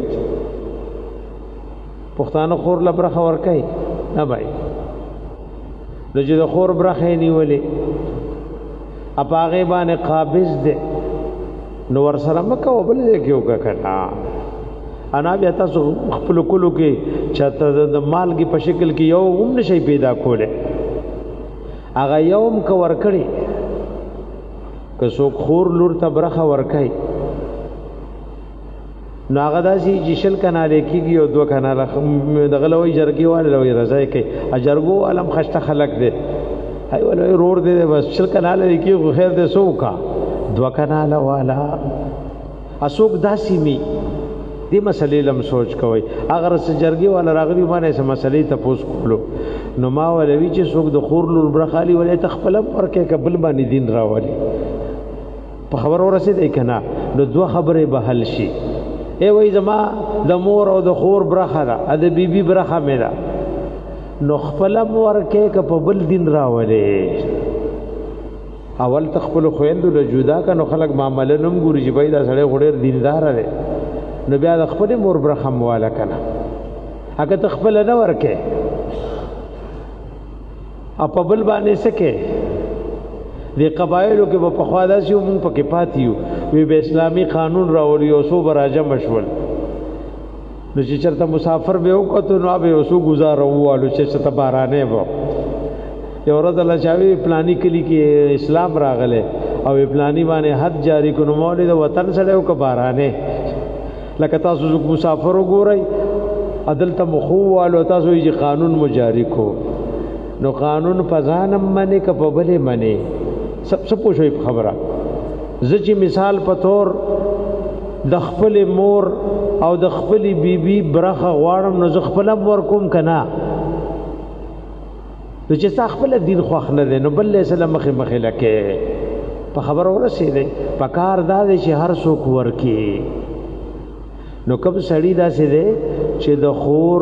پښتانه خور لا برخه ور کوي نه بای دې د خور برخه نیولې اپاغه باندې قابض دے نو ور سره مکه وبل دې کیو کا کنا انا بیا تاسو خپل کولو کې چاته د مالګي په شکل کې یو هم نشي پیدا کوله هغه یوم کو ورکړي که څوک خور لور ته برخه ورکړي نو هغه داسي چې شل کناله کېږي او دوه کناله دغه لوی جرګي والے لوی رضای کوي اجرګو علم خشته خلق دي هاي ولوی روړ دي بس شل کناله کېږي خیر دې سوکا دوه کناله والا اسوک داسي می دې مسلې لم سوچ کوي اگر سجرګي والا راغلی باندې سم مسلې ته پوس کولو نو ما ولوي چې څوک د خور لور برخالي ولې تخپل ورکه قبل باندې دین راولي په خبر ورسېد کنا نو دوه خبره به حل شي ای وای زما د مور او د خور برخه ده د بیبي برخه مې ده نو خپل ورکه ک په بل دین راولي اول تخپل خويندو له جدا کنو خلق معاملې نوم ګوري چې بای دا سړی غوړر دیندار دی نو بیا د خپل مور برخه مواله کنه هغه تخپل نه ورکه اپ بل باندې سکه دی قبایلو کې په خوا داسې مونږ پکې پاتیو وی به اسلامي قانون راوړي او سو براجه مشول نو چې چرته مسافر به وکړو نو به اوسو گزارو والو چې څه بارانه وو یو ورځ الله چاوي پلاني کلی کې اسلام راغله او پلاني باندې حد جاری کړو مولوی د وطن سره او کبارانه لکه تاسو مسافر وګورئ عدل ته مخو والو تاسو یې قانون مجاری کو نو قانون پزانم منی ک په بلې منی سب سب پوښوي خبره زچی مثال په تور د خپل مور او د خپل بیبي برخه غواړم نو ز خپل مور کوم کنا نو چې خپل دین خوښ نه دی نو بل سلام مخه مخه لکه په خبر ورسېږي په کار دا دی چې هر څوک ورکی نو کب سړی دا سي دی چې د خور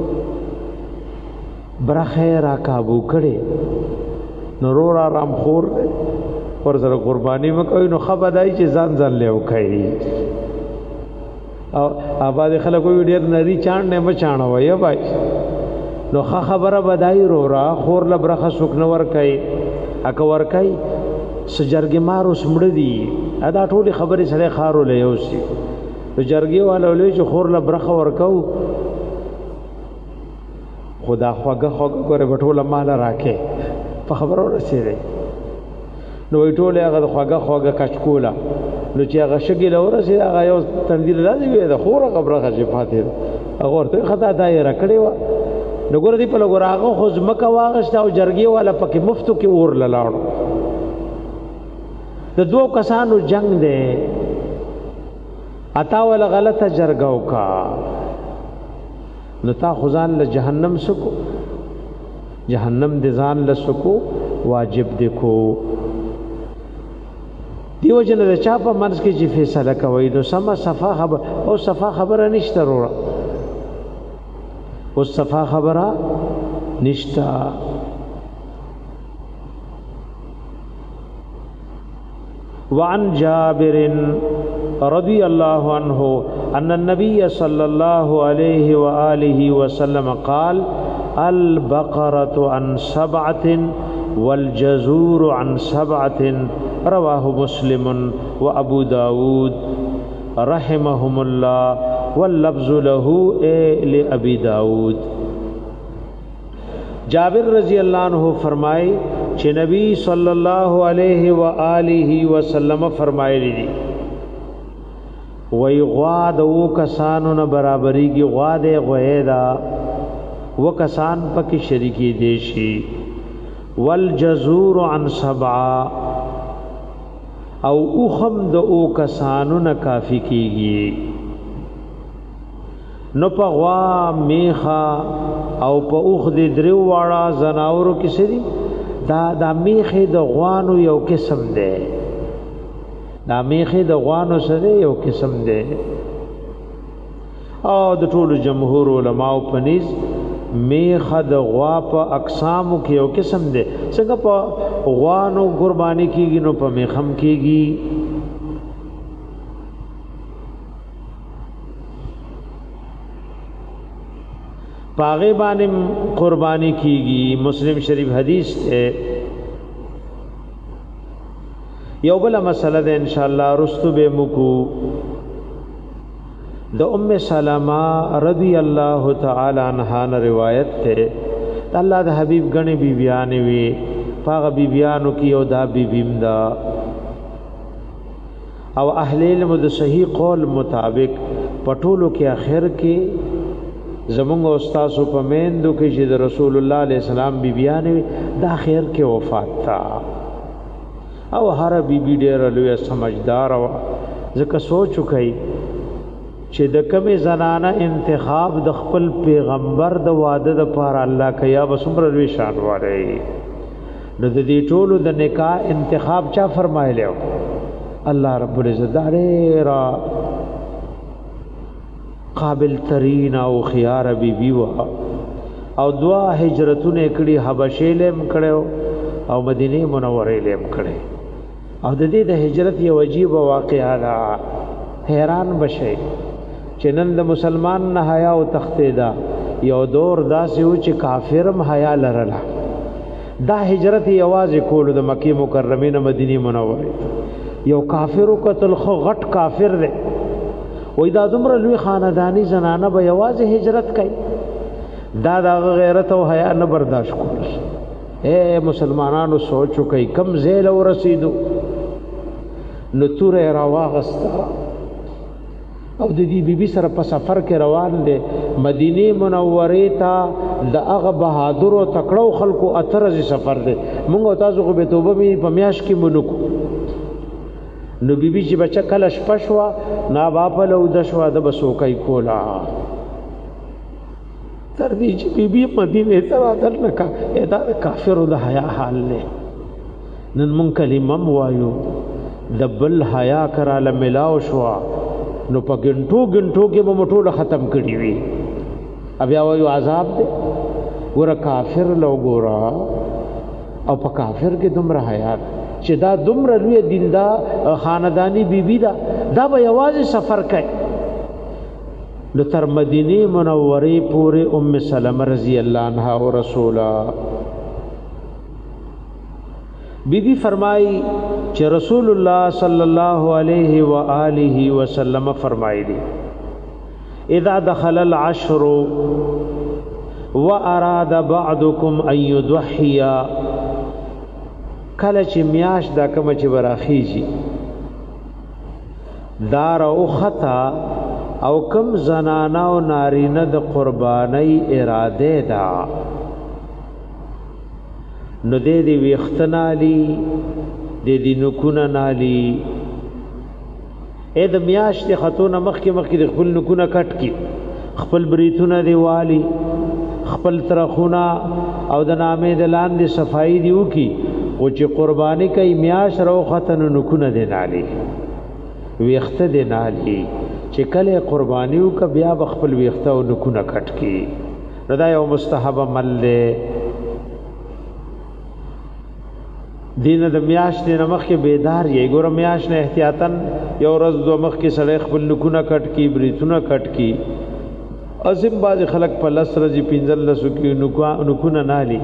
برخه را کابو کړي نو رو آرام خور پر سره قرباني وکوي نو خبردای چې ځان ځان له وکړي او آباد خلکو ډیر نری چاڼ نه مچاڼ وای بای نو خبره بدای رو را خور له برخه سوک نو ور کوي اک ور کوي سجرګ مارو سمړ دي ادا ټولي خبره سره خارو له یوسي جرګي والو له چې خور له برخه ور کو خدا خوګه خوګه ګوره بټوله مال راکې په خبرو رسېږي نو ټوله هغه خوګه خوګه کچکولا نو چې هغه شګي له ورسېږي هغه یو تندیر لازم وي د خوره خبره چې فاتحه هغه ورته خطا دایره کړی و نو ګور دی په لګور هغه خو زمکه واغشت او جرګي والا پکې مفتو کې اور لاړو د دوه کسانو جنگ دی اتا ول غلطه جرګاو کا نو تا خزان له جهنم سکو جهنم دې ځان له سکو واجب دکو دیو جن د چا په منځ کې چې فیصله کوي نو سما صفا خبر او صفا خبره نشته وروړه او صفا خبره نشته وعن جابر رضي الله عنه أن النبي صلى الله عليه وآله وسلم قال البقرة عن سبعة والجزور عن سبعة رواه مسلم وأبو داود رحمهم الله واللفظ له لأبي داود جابر رضی اللہ عنہ فرمائے چې نبی صلی الله علیه و آله وسلم فرمایلی دي وی غوا د و کسانو نه برابرۍ کی غوا د غویدا و کسان پکې شریکی دي شي والجزور عن سبعه او اوخم د او کسانو نه کافی کیږي نو په غوا میخه او په اوخ د درو واړه زناورو کې سړي دا د میخه د غوانو یو قسم دی دا میخه د غوانو سره یو قسم دی او د ټولو جمهور علماو په نيز میخه د غوا په اقسامو کې یو قسم دی څنګه په غوانو قرباني کیږي نو په میخم کیږي پاغه باندې قربانی کیږي مسلم شریف حدیث ہے یو بل مسله ده ان شاء الله رستو به مکو د ام سلمہ رضی الله تعالی عنها روایت ته الله د حبیب غنی بی بیان وی پاغه بی بیانو کی او دا بی بیم دا او اهل علم د صحیح قول مطابق پټولو کې اخر کې زمونږ استاد په میندو کې چې د رسول الله علیه السلام بی بیان وی دا اخر کې وفات تا او هر بی بی ډېر لوی سمجھدار او ځکه سوچ وکي چې د کمې زنانه انتخاب د خپل پیغمبر د واده د پاره الله کیا وسمر لوی شان واره نو د دې ټولو د نکاح انتخاب چا فرمایلیو الله رب العزت را قابل ترین او خيار بی بی وا او دوا هجرتونه کړي حبشه لم کړو او مدینه منوره لم کړي او د دې د هجرت یو عجیب واقعا ده حیران بشي چې نن د مسلمان نه حیا او تختیدا یو دور داسې و چې کافرم حیا لرله دا هجرت یوازې کول د مکه مکرمه نه مدینه منوره یو کافر قتل خو غټ کافر دی وای دا دومره لوی خاندانی زنانه به یوازې هجرت کوي دا د غیرت او حیا نه برداشت کول اے مسلمانانو سوچو کوي کم زیل او رسیدو نو تور راواغستا او د دې بیبي سره په سفر کې روان دي مدینه منوره ته د هغه بهادر او تکړو خلکو اترز سفر دي موږ تاسو خو به توبه می په میاش کې مونږ نو بیبي چې بچا کله شپشوا نا باپل او د شوا د بسو کوي کولا تر دې چې بیبي مدینه ته راځل نکا دا کافر د حیا حال نه نن مونږ کلمه وایو د بل حیا کراله ملاو شوا نو په ګنټو ګنټو کې به مټوله ختم کړي وي بیا وایو عذاب دی ور کافر لو ګورا او په کافر کې دومره حیات چې دا دومره لوی دیندا خاندانی بیبی دا دا به یوازې سفر کوي نو تر مدینه منوره پورې ام سلمہ رضی الله عنها او رسولا بی بی فرمائی چې رسول الله صلی الله علیه و آله وسلم فرمایي دي اذا دخل العشر واراد بعضكم ان يضحي کله چې میاش دا کوم چې براخیږي دار او خطا او کم زنانا او نارینه د قربانی اراده دا نو دې دی وختنالی دې دی نکونه نالی اې د میاش د خاتون مخ کې مخ کې د خپل نکونه کټ کی خپل بریتونه دی والی خپل ترخونه او د نامې د لاندې صفائی دیو کی او چې قربانی کوي میاش رو ختن نکونه دی نالی ویخته دی نالی چې کله قربانیو کا بیا خپل ویخته او نکونه کټ کی ردا یو مستحب عمل له دین د میاش نه مخ کې بیدار یې ګور میاش نه احتیاطاً یو ورځ دو مخ کې سړی خپل نکونه کټ کی بریتونه کټ کی ازم باز خلق په لسر جی پینځل لسو کې نکونه نالي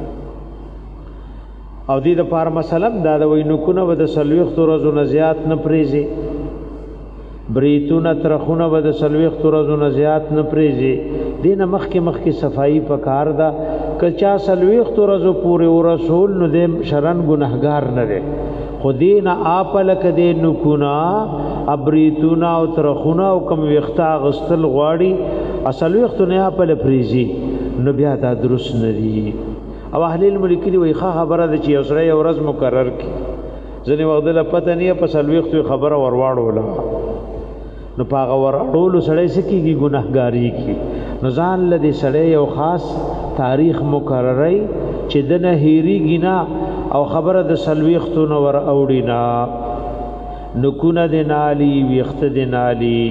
او دې د پار مسلم دا د وینو کو نه ود سلويخت ورځو نه زیات نه پریزي بریتونه ترخونه ود سلويخت ورځو نه زیات نه پریزي دین مخ کې مخ کې صفائی پکار دا کچا سلويخت ورځو پورې ورسول نو دې شرن ګناهګار نه دي خودین اپل کده نکونا ابریتونه او ترخونه او کم ویختا غستل غواړي اصل ویخت نه اپل پریزي نو بیا دا درست نه دي او اهل الملک دی وی خبره ده چې اوسره یو ورځ مقرر کی ځنی وخت له پته نه په سلويخت خبره ورواړو ولا نو پاغه ورړول سړی سکیږي ګناهګاری کی نو ځان لدی سړی یو خاص تاریخ مقررای چې دنه هیری گینا او خبره د سلويخت نو ور اوډینا نکونه د نالی ویخت د نالی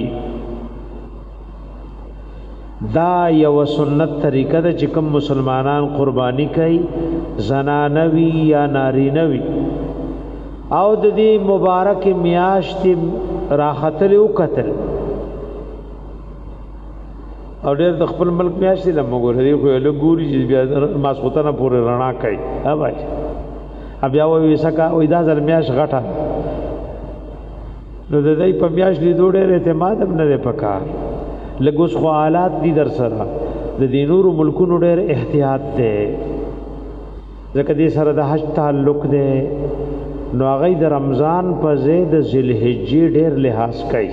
دا یو سنت طریقه ده چې کوم مسلمانان قربانی کوي زنانوي یا نارینوي او د دې مبارک میاشت راحتل او قتل او ډېر د خپل ملک میاشت له موږ لري خو له ګوري چې بیا ماسوتنه پورې رڼا کوي ها بھائی بیا وې سکا وې دا ځل میاش غټه نو د دې په میاش لیدو ډېر اعتماد هم نه پکار لږ اوس خو حالات دي در سره د دې نورو ملکونو ډېر احتیاط دی ځکه دې سره د حج تعلق دی نو هغه د رمضان په ځای د ذوالحجې ډېر لحاظ کوي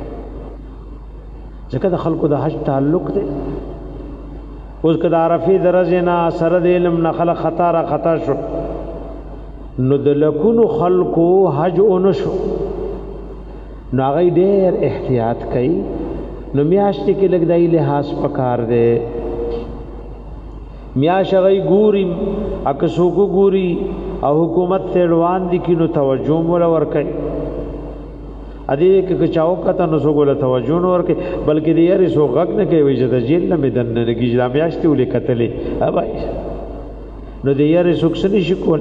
ځکه د خلکو د حج تعلق دی اوس که د عرفې د ورځې نه سره د علم نه خلک خطا را خطا شو نو د لکونو خلکو حج اونه شو نو هغه ډېر احتیاط کوي نو میاشتې کې لږ دای لحاظ پکار دی میاش هغه ګوري اکه څوک ګوري او حکومت ته روان دي کې نو توجه مولا ور کوي ا دې کې چاو کته نو څوک له توجه نور کوي بلکې دې یاري سو غک نه کوي چې د جیل نه مدن نه کیږي د میاشتې ولې کتلې اوبای نو دې یاري څوک سني شکول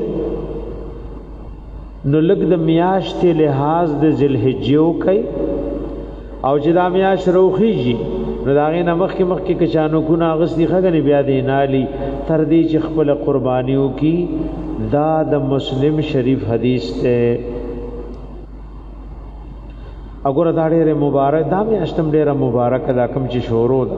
نو لګ د میاشتې لحاظ د ذوالحجې کوي او چې د میاش روخیږي نو دا غي نمخ کې مخ کې کچانو کو ناغس دي خګنی بیا دې نالي تر دې چې خپل قربانیو کی دا د مسلم شریف حدیث ته اگر دا ډېر مبارک دا مې اشتم ډېر مبارک دا کوم چې شورو دا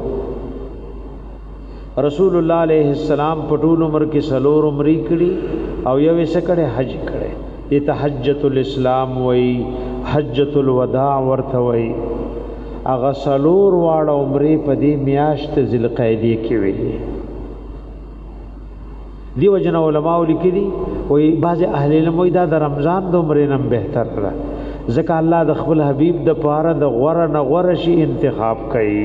رسول الله علیه السلام پټول عمر کې سلور عمرې کړي او یو یې سکړه حج کړي دې ته حجۃ الاسلام وای حجۃ الوداع ورته وای اغه سلور واړه عمرې په دې میاشت ذوالقعدې کې ویلي دی وجن علماء لیکلي وای بعض اهل علم وای دا د رمضان د عمرې نم بهتر کړه ځکه الله د خپل حبیب د پاره د غوړه نه غوړه شي انتخاب کړي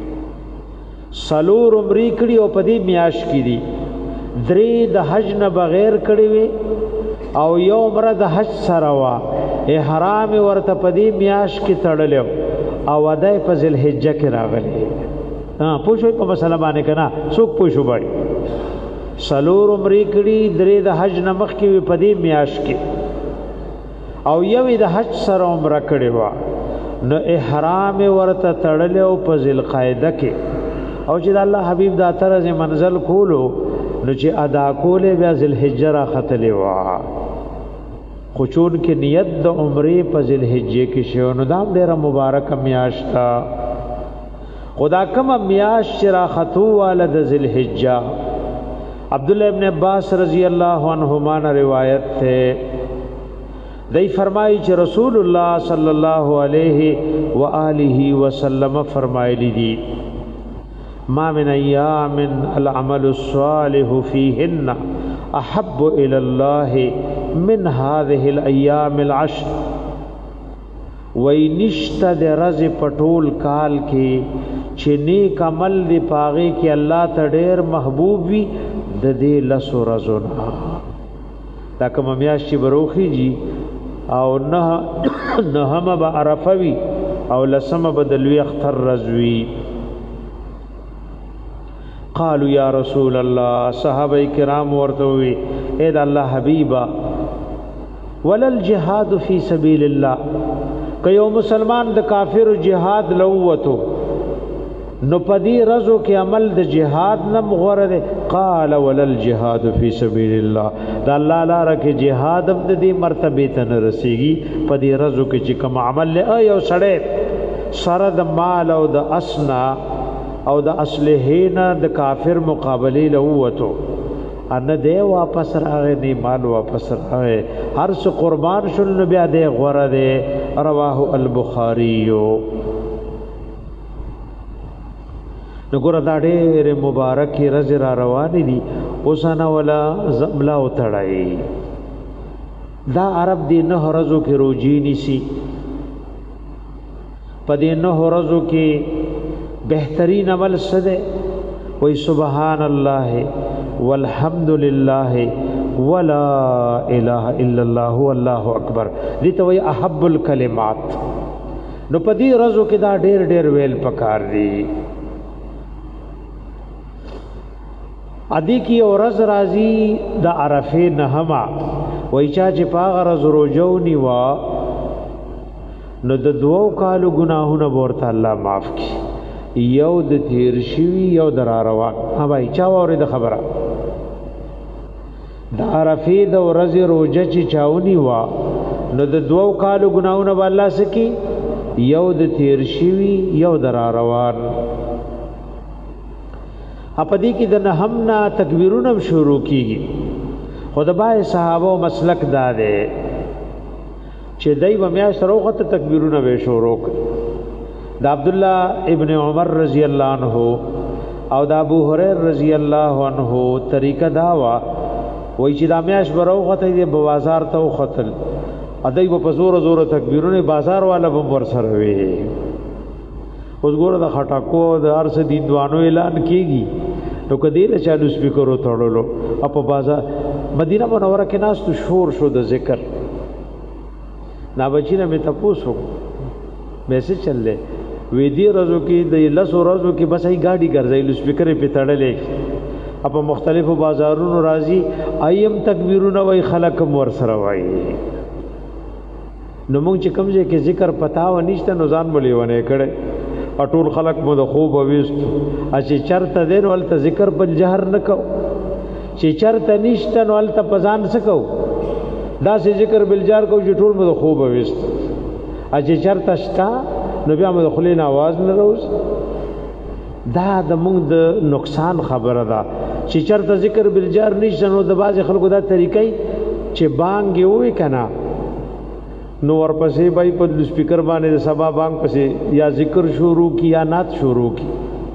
سلور عمرې کړي او په دې میاش کې دي درې د حج نه بغیر کړي وي او یو عمره د حج سره وا احرام ورته په دې میاش کې تړلو او ودای په ذل حجه کې راغلي ها پوښوي په مسله باندې کنا څوک پوښو بای سلور عمرې کړي درې د حج نه مخ کې په دې میاش کې او یو د حج سره عمره کړي وا نو احرام ورته تړلو په ذل قاعده کې او چې الله حبیب دا طرز منزل کولو نو چې ادا کوله بیا ذل حجه را ختلې وا خچون کې نیت د عمرې په ذل حجه کې شو نو دا ډېر مبارک میاش تا خدا کم میاش را خطو والا د ذل حجه عبد الله ابن عباس رضی الله عنهما نے روایت ہے دی فرمائی چې رسول الله صلی الله علیه و آله وسلم فرمایلی دی ما من ایام العمل الصالح فیهن احب الى الله من هذه الايام العشر وینشت د رز پټول کال کې چې نیک عمل دی پاغه کې الله ته ډېر محبوب وي د دې لسو رزونه دا کوم میاشتې بروخي جی او نه نه هم به عرفوي او لسمه بدلوي اختر رزوي قالوا یا رسول الله صحابه کرام ورته وی اے د الله حبیبا ولل جهاد فی سبیل الله کيو مسلمان د کافر جهاد لووتو نو پدی رزو کې عمل د جهاد نم غره ده قال ولل جهاد فی سبیل الله د الله لپاره کې جهاد د دې مرتبه ته نه رسیږي پدی رزو کې چې کوم عمل له یو سړی سره د مال او د اسنا او د اصله نه د کافر مقابله لووتو ان دې واپس راغې نه مال واپس راغې هر څه قربان شول بیا دې غره ده رواه البخاری نګور دا ډېر مبارک رز را روان دي اوسانه ولا زملا او تړای دا عرب دی نه رزو کې روجی نسی پدې نه رزو کې بهترین عمل سده وای سبحان الله والحمد لله ولا اله الا الله والله اکبر دې ته وای احب الکلمات نو پدې رزو کې دا ډېر ډېر ویل پکار دي ادی کی اورز رازی د عرفه نهما وای چا چې پاغ رز روجونی وا نو د دوو کالو گناهونه ورته الله معاف کی یو د تیر شوی یو در روان ها بھائی چا وره د خبره د عرفه د ورځ روزه چې چاونی وا نو د دوو کالو ګناونه به الله سکی یو د تیر شوي یو د را روان اپدې کې د نهم نه تکبیرونه شروع کیږي خو د بای صحابه مسلک دا دی چې دای به میاشت روغه تکبیرونه به شروع کړي د عبد الله ابن عمر رضی الله عنه او د ابو هريره رضی الله عنه طریقه دا وا وای چې د میاشت بروغه ته د بازار ته وختل ادای په زور زور تکبیرونه بازار والا به ور سره وي اوس ګوره د خټاکو د ارس دي دوانو اعلان کیږي نو کدی له چالو سپیکرو تړلو په بازار مدینه منوره کې ناس تو شور شو د ذکر نا بچینه می تاسو میسج چللې وې دې ورځو کې د لسو ورځو کې بس ای گاډي ګرځي لو سپیکر په تړلې په مختلفو بازارونو راځي ایم تکبیرونه وای خلک مور سره وای نو موږ چې کوم ځای کې ذکر پتا و نشته نو ځان ملي ونه کړي اټول خلق مو د خوب وېست چې چرته دین ولته ذکر په جهر نکو چې چرته نشته نو ولته پزان سکو دا سې ذکر بل جار کو چې ټول مو د خوب وېست چې چرته شتا نو بیا مو د خلین आवाज نه روز دا د موږ د نقصان خبره ده چې چرته ذکر بل جار نشته نو د باز خلکو دا طریقې چې بانګ وي کنه نو ورپسې بای په سپیکر باندې د سبا بانګ پسې یا ذکر شروع کی یا نعت شروع کی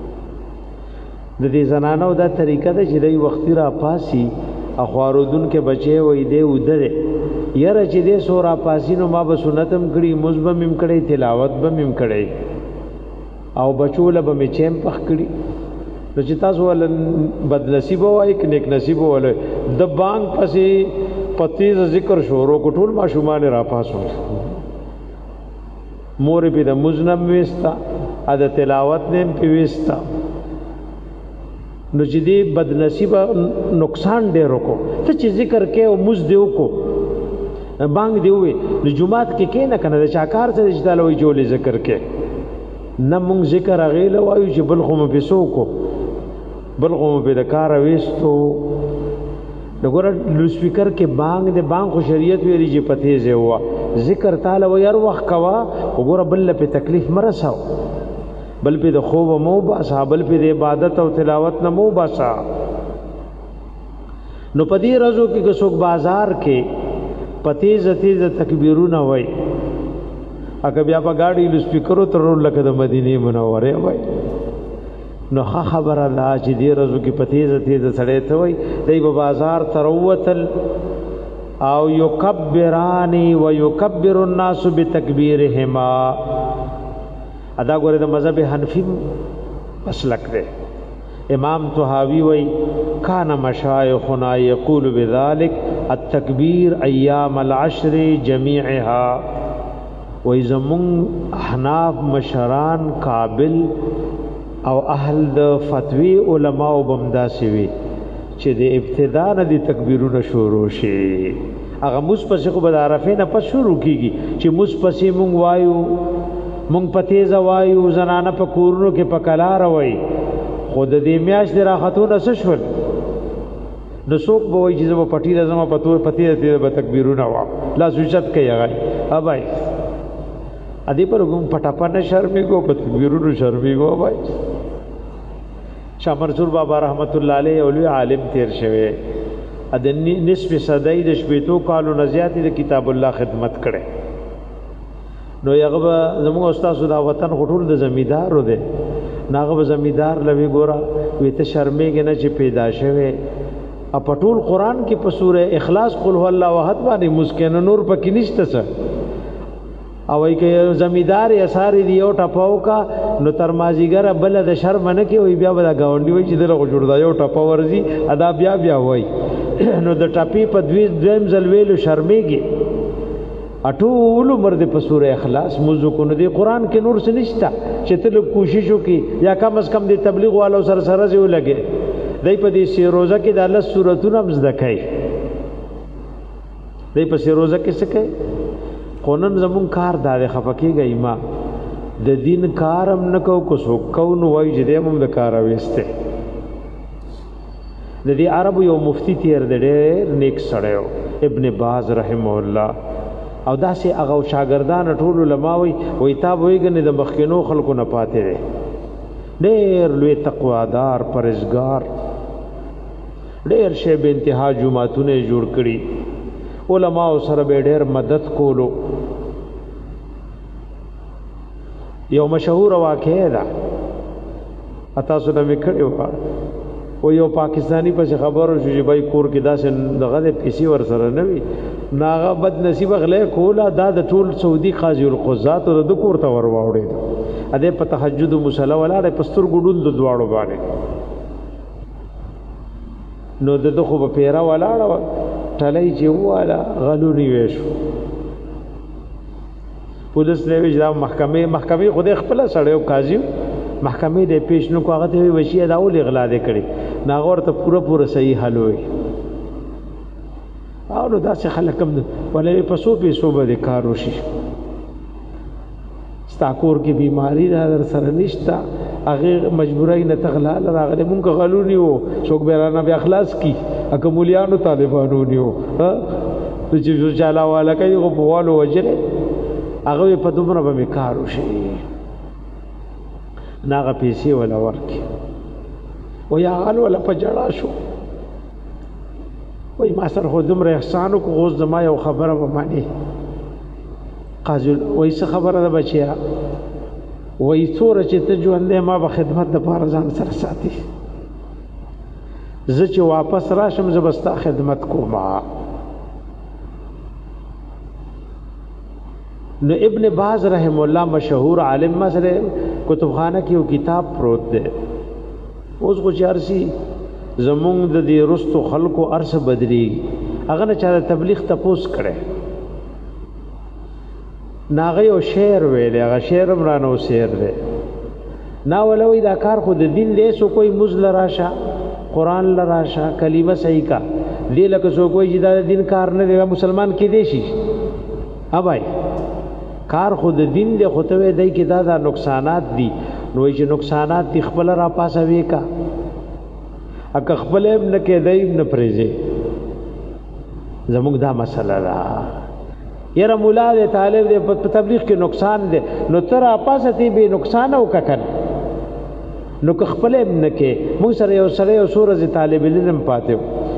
د دې زنانو دا طریقه ده چې د وختي را پاسي اخوارودن کې بچي وې دې ودره یره چې دې سورا پاسي نو ما به سنتم کړي مزبم مم کړي تلاوت به مم کړي او بچول به می چیم پخ کړي نو چې تاسو ول بد نصیب وای ک نیک نصیب ول د بانګ پسې پتیز ذکر شروع کو ټول ما شومان را پاسو مور په د مزنم وستا ا د تلاوت نیم په وستا نو چې دی بد نصیب نقصان ډیر وکړو ته چې ذکر کې او مز دیو کو بانګ دیوې د جمعات کې کې نه کنه د چاکار سره چې تعالی وی جوړې ذکر کې نه مونږ ذکر غیله وایو چې بل خو مې سو کو بل خو مې د کار وېستو دغه لو سپیکر کې بانګ د بانګ خو شریعت ویلي چې پته زه هوا ذکر تعالی و ير وخت کوا وګوره بل په تکلیف مرساو بل په د خوب مو با بل په د عبادت او تلاوت نه مو باسا نو پدی رزو کې څوک بازار کې پتیز تیز تکبیرونه وای اګه بیا په گاډي لو سپیکرو تر لکه د مدینه منوره وای نو خبره دا چې دې رزو کې پتیز تیز سړې ته وای دای په بازار تروتل او یکبرانی و یکبر الناس بتکبیرهما ادا ګوره د مذهب حنفی مسلک دی امام طحاوی وای کان مشایخنا یقول بذلک التکبیر ایام العشر جميعها وای زمون احناف مشران قابل او اهل د فتوی علماء بمداسي وي چې د ابتدا نه د تکبیرونه شروع شي هغه مصپسې خو به د عرفه نه پس شروع کیږي چې مصپسې مونږ وایو مونږ پتیز وایو زنانه په کورونو کې په کلار وای خود دې میاش د راحتونه سشول نو څوک به وایي چې زما پټی لازم په تو پتیز د تکبیرونه وا لا سوچت کوي هغه ابای ادي پر کوم پټاپا نه شرمې کو په تکبیرونو شرمې کو ابای شاه منصور بابا رحمت الله علیه اولی عالم تیر شوه ادنی نسب صدای د شپېتو کالو نزیاتی د کتاب الله خدمت کړي نو یغه زموږ استاد دا وطن غټول د زمیدار و دی ناغه زمیدار لوي ګورا وې ته شرمېږي نه چې پیدا شوه ا پټول قران کې په سوره اخلاص قل هو الله احد باندې مسکن نور پکې نشته څه او ای که زمیدار اساری دی او ټپاو کا نو تر مازیګر بل د شرم نه کې وي بیا ودا گاونډي وي چې دغه جوړ دا یو ټپا ورزي ادا بیا بیا وای نو د ټپی په دوی دویم ځل ویلو شرمېږي اټول عمر د په سوره اخلاص موضوع کو نه دی قران کې نور څه نشته چې تل کوشش وکي یا کم از کم د تبلیغ والو سره سره زیو لګي دای په دې سی روزه کې د الله سوراتونه مزد کوي دای په سی روزه کې څه کوي قونن زمون کار دار خفکیږي ما د دین کارم نکو کو سو کو نو وای چې دې مم د کار وسته د دې عربو یو مفتی تیر د ډېر نیک سړیو ابن باز رحم الله او داسې هغه شاګردان ټول علما وي وي تا وایګنې د مخکینو خلکو نه پاتې دی ډېر لوی تقوادار پرهیزګار ډېر شی به انتها جماعتونه جوړ کړي علما سره به ډېر مدد کولو یو مشهور واقعه ده اته سره میکړی و او یو پاکستانی په خبرو شو چې بای کور کې داسې دغه د پیسې ور سره نه وي ناغه بد نصیب غلې کولا دا د ټول سعودي قاضي القضات او د کور ته ور واوړې ا دې په تهجد مصلی ولاړې پستر ګډون د دواړو باندې نو د خو په پیرا ولاړ ټلې چې والا غلونی وېشو پولیس له وجدا محکمه محکمه خو دې خپل سره یو قاضي محکمه دې پیش نو کو هغه ته وشي دا ول اغلا دې کړي ناغور ته پوره پوره صحیح حل وي او نو دا څه خلک هم ولې په سو پیسو باندې کار وشي ستاکور کې بیماری دا در سره نشتا هغه مجبورای نه تغلا راغله مونږ غلونی وو څوک بیرانه بیا اخلاص کی اکمولیانو طالبانو نیو ها چې چالا والا کوي غو په والو وجره هغه په دومره به کار وشي ناغه پیسې ولا ورکی و یا غل ولا پجړا شو وای ما سره خو دومره احسان کو غوز زما یو خبره و معنی قاضي وای څه خبره ده بچیا وای څوره چې ته ژوندې ما به خدمت د پاره ځان سره ساتي زه چې واپس راشم زه بستا خدمت کوم نو ابن باز رحم الله مشهور عالم مسره کتابخانه کې یو کتاب پروت دی اوس کو چارسي زمونږ د دې رستو خلکو ارس بدري هغه نه چا تبلیغ تپوس کړي ناغه یو شعر ویل هغه شعر مرانو شعر دی نا ولوي دا کار خو د دین له سو کوئی مزل راشه قران لراشه کلمه صحیح کا دې لکه سو کوئی چې دا دین کار نه دی مسلمان کې دی شي اوبای کار خود دین دې خطوه دی کې دا دا نقصانات دي نو چې نقصانات دي خپل را پاسه وې کا اګه خپل ابن کې دی ابن پرېځي زموږ دا مسله ده یره مولا دې طالب دې په تبلیغ کې نقصان دي نو تر پاسه دې به نقصان او ککن نو خپل ابن کې موږ سره یو سره یو سورې طالب علم پاتې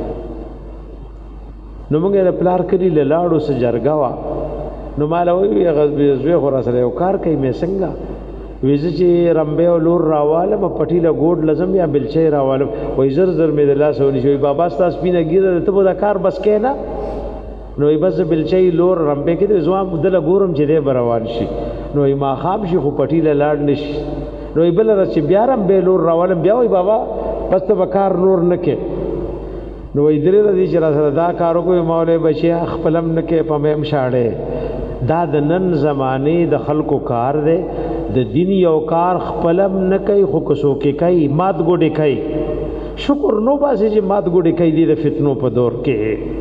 نو موږ له پلار کړي لاړو سره جرګا وا نو مالوي غزبي زوی خو را سره یو کار کوي مې څنګه ویزه چې رمبه او لور راواله په پټی له ګوډ لازم یا بلچې راواله وای زر زر مې د لاس ونی شوی بابا ستاس پینه ګیره ته به دا کار بس کې نه نو بس بلچې لور رمبه کې د زوام دل ګورم چې دې بروان شي نو ما خام شي خو پټی له لاړ نشي نو بل را چې بیا رمبه لور راواله بیا وای بابا بس ته کار نور نه کې نو وای درې ردی چې را سره دا کارو کوي مولوی بچي خپلم نه کې پمم شاړې دا د نن زمانه د خلکو کار دی د دین یو کار خپلم نه کوي خو کسو کې کوي مات ګوډي کوي شکر نو باسي چې مات ګوډي کوي د فتنو په دور کې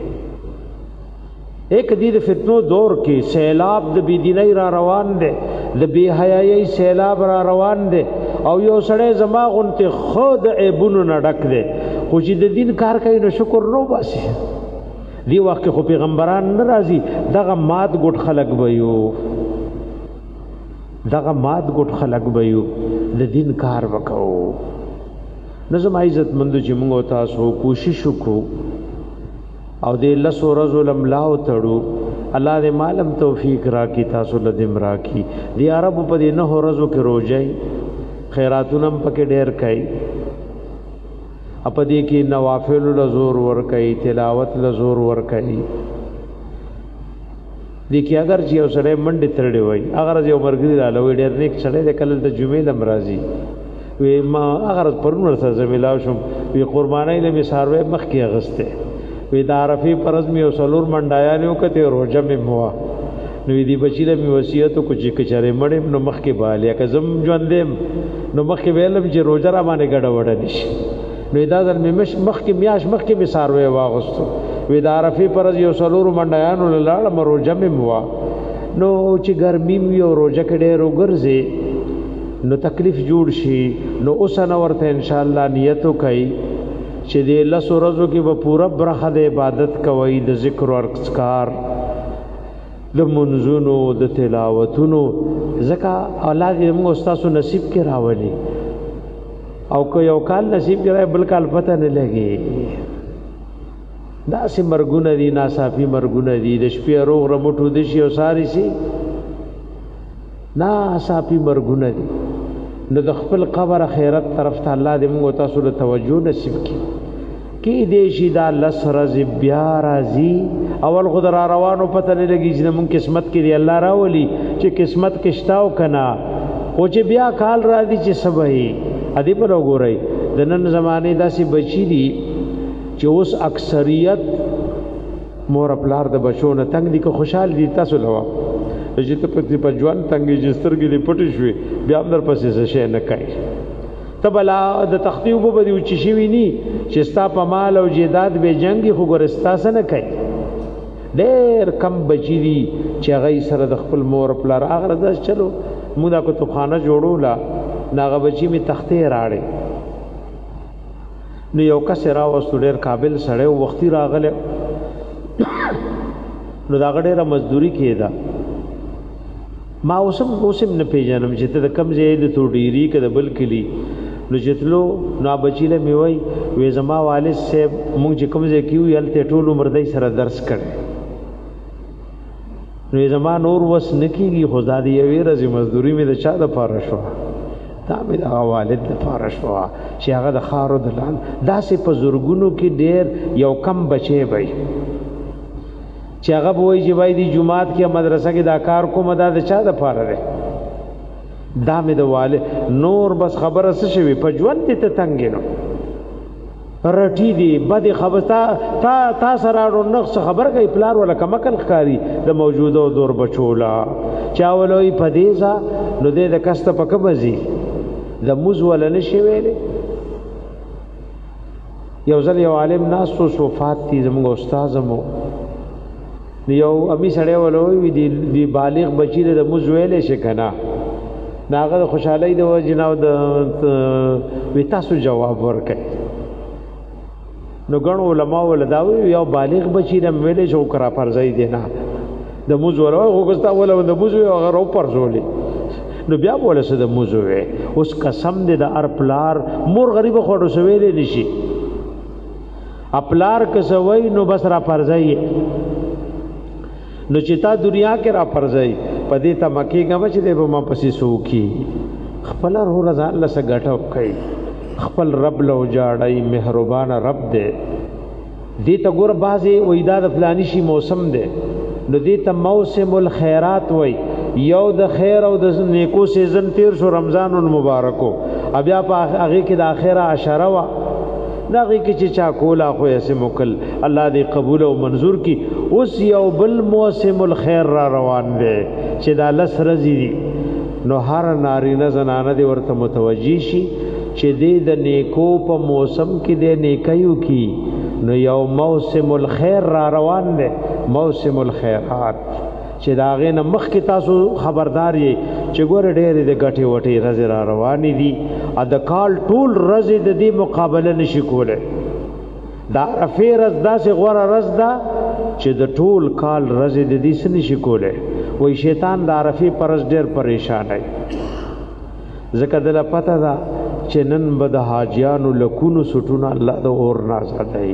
ایک دی د فتنو دور کې سیلاب د بی دیني را روان دی د بی حیايي سیلاب را روان دی او یو سړی زما غونته خود عیبونو نه ډک دی خو چې د دین کار کوي نو شکر نو باسي دی وخت خو پیغمبران ناراضي دغه مات ګټ خلق بيو دغه مات ګټ خلق بيو د دین کار وکاو نظم عزت مند چې موږ تاسو کوشش وکړو او دې لسو رزل املاو تړو الله دې مالم توفیق راکې تاسو لدیم راکې دی عرب په دې نه ورځو کې روزي خیراتونم پکې ډېر کوي اپدې کې نوافل لزور ور کوي تلاوت لزور ور کوي دې کې اگر چې اوسره منډه ترډي وای اگر چې عمرګری رالوي ډېر نیک چړې د کله د جمعې لمرازي وې ما اگر پرونر سره زمیلاو شم وی قربانای له مساروي مخ کې اغسته وی د عرفي پرز می او سلور منډایانو کته روزه می موا نو دې بچیله می وصیت کو چې کچره مړې نو مخ کې بالیا کزم ژوندم نو مخ کې ویلم چې روزه را باندې ګډه وډه نشي نو دا ځل می مخ کې میاش مخ کې مساروي واغستو وی د عرفي پرز یو سلور منډایانو لاله مروجه می موا نو چې ګرمي می او روزه کې ډېر وګرځي نو تکلیف جوړ شي نو اوس نو ورته ان شاء الله نیتو کوي چې دې لسو ورځو کې به پوره برخه د عبادت کوي د ذکر او اذکار د منځونو د تلاوتونو ځکه الله دې موږ استاسو نصیب کې راولي او که یو کال نصیب کې راي بل کال پته نه لګي دا سي مرګونه دي ناصافي مرګونه دي د شپې روغ رمټو د شي او ساري سي ناصافي مرګونه دي نو د خپل قبر خیرت طرف ته الله دې موږ تاسو ته توجه نصیب کړي کی دې شي دا لسرز بیا راځي اول غدر روانو پته نه لګي چې موږ قسمت کې دی الله راولي چې قسمت کې شتاو کنا او چې بیا کال راځي چې سبهي ادي پر وګورئ د نن زمانه داسې بچی دي چې اوس اکثریت مور خپلار د بچو نه تنگ دي که خوشحال دي تاسو لوا چې ته په ځوان تنګي جسترګې دې پټې شوې بیا هم در پسې څه شي نه کوي تبلا د تخطیب په دی چې شي ویني چې ستا په مال او جیداد به جنگي خو ګرستا سره کوي ډېر کم بچی دي چې هغه سره د خپل مور خپلار هغه د چلو موږ دا کو توخانه جوړولا ناغه بچی می تختې راړې نو یو کس راوستو ډېر قابل سړی وختي راغله نو دا ډېره مزدوري کېده ما اوسم اوسم نه پیژنم چې ته د کم ځای د تو ډیری کده بل کلی نو جتلو نو بچیله می وای وې زما والد صاحب مونږ چې کم ځای کیو یلته ټول عمر دای سره درس کړي نو زما نور وس نکیږي خدا دې یوې ورځې مزدوري می د چا د پاره شو دا می د والد د پاره شو چې هغه د خارو دلان داسې په زورګونو کې ډېر یو کم بچي وای چې هغه وایي چې وای دی جمعات کې مدرسه کې دا کار کوم دا د چا د پاره ده دا مې د والد نور بس خبره څه شوی په ژوند ته تنګینو رټی دی بد خبر تا تا تا سره نقص خبر کوي پلار ولا کمکل خاري د موجوده دور بچولا چاولوي پدیزا نو دې د کست پک بزي د موز ولا نشي ویلې یو ځل یو عالم ناس تو صفات دي زموږ استاد مو یو امی سړی ولوي دی دی بالغ بچی د موز ویلې شکنه ناغه خوشحالي د وجناو د وی تاسو جواب ورکړي نو ګڼ علماء ولداوی یو بالغ بچی د ویلې شو کرا فرضای دینا د موز ولوي وګستا ولو د موز یو غرو پرزولي نو بیا بوله سه د موز وی اوس قسم دې د ارپلار مور غریب خوړو سویلې نشي اپلار کسوي نو بس را فرضای نو چې تا دنیا کې را پرځي پدې ته مکی غم چې دې په ما پسې سوکي خپل رو رضا الله سره غټو کوي خپل رب له جاړای مهربان رب دې دې ته ګور بازي وېداد فلانی شي موسم دې نو دې ته موسم الخيرات وای یو د خیر او د نیکو سیزن تیر شو رمضان المبارکو بیا په هغه کې د اخره عشره وا داغی کی چې چا کولا خو ایسے مکل الله دې قبول او منظور کی اوس یو بل موسم الخير را روان دی چې دا لس رزي دي نو هر نارینه زنانه دې ورته متوجي شي چې دې د نیکو په موسم کې دې نیکیو کی نو یو موسم الخير را روان دی موسم الخيرات چې دا غې نه مخ کې تاسو خبردار یې چې ګور ډېرې د غټي وټي رز را روانې دي ا د کال ټول رز د دې مقابله نشي کوله دا افیرز داسې غوړه رز دا چې د ټول کال رز د دې سن نشي کوله وای شیطان د عرفي پرز ډېر پریشان دی ځکه دله پته ده چې نن به د حاجیانو لکونو سټونه الله د اور نازد دی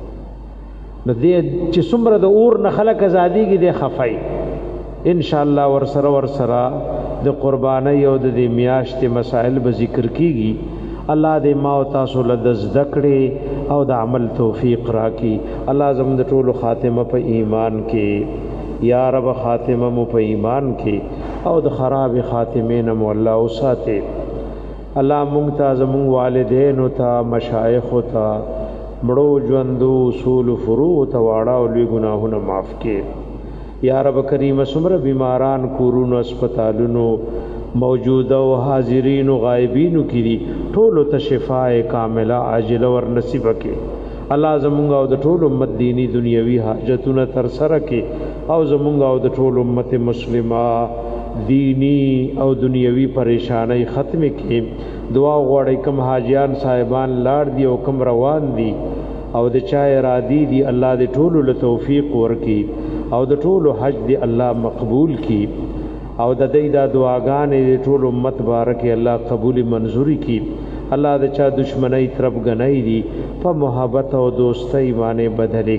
نو دې چې څومره د اور نه خلق ازاديږي د خفای ان شاء الله ور سره ور سره د قرباني او د میاشتې مسائل به ذکر کیږي الله دې ما او تاسو له ذکرې او د عمل توفیق راکړي الله زموږ د ټولو خاتمه په ایمان کې یا رب خاتمه مو په ایمان کې او د خراب خاتمه نه مو الله اوساته الله مونږ ته زموږ والدین او ته مشایخ او ته مړو ژوندو اصول فروع ته واړه او لوی ګناهونه معاف کړي یا رب کریم سمره بیماران کورونو اسپیټالونو موجوده او حاضرین او غایبین کړي ټول ته شفاء کامله عاجله ور نصیب کړي الله زمونږ او د ټول امت دینی دنیوي حاجتونه تر سره کړي او زمونږ او د ټول امت مسلمه دینی او دنیوي پریشانای ختم کړي دعا غواړي کوم حاجیان صاحبان لاړ دي او کوم روان دي او د چا ارادي دي الله دې ټول له توفیق ورکړي او د ټولو حج دی الله مقبول کی او د دې د دعاګانې د ټول امت بارک الله قبول منظوري کی الله د چا دشمنی طرف غنۍ دي په محبت او دوستۍ باندې بدلې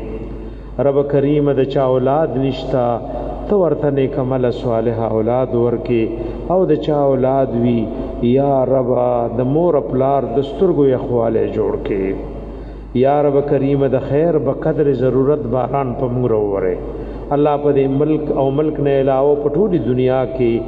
کې رب کریم د چا اولاد نشتا تو ورته نیک عمل صالح اولاد ورکي او د چا اولاد وی یا رب د مور پلار د سترګو یخواله جوړ کې یا رب کریم د خیر بقدر ضرورت باران په موږ وره الله په دې ملک او ملک نه علاوه په ټولي دنیا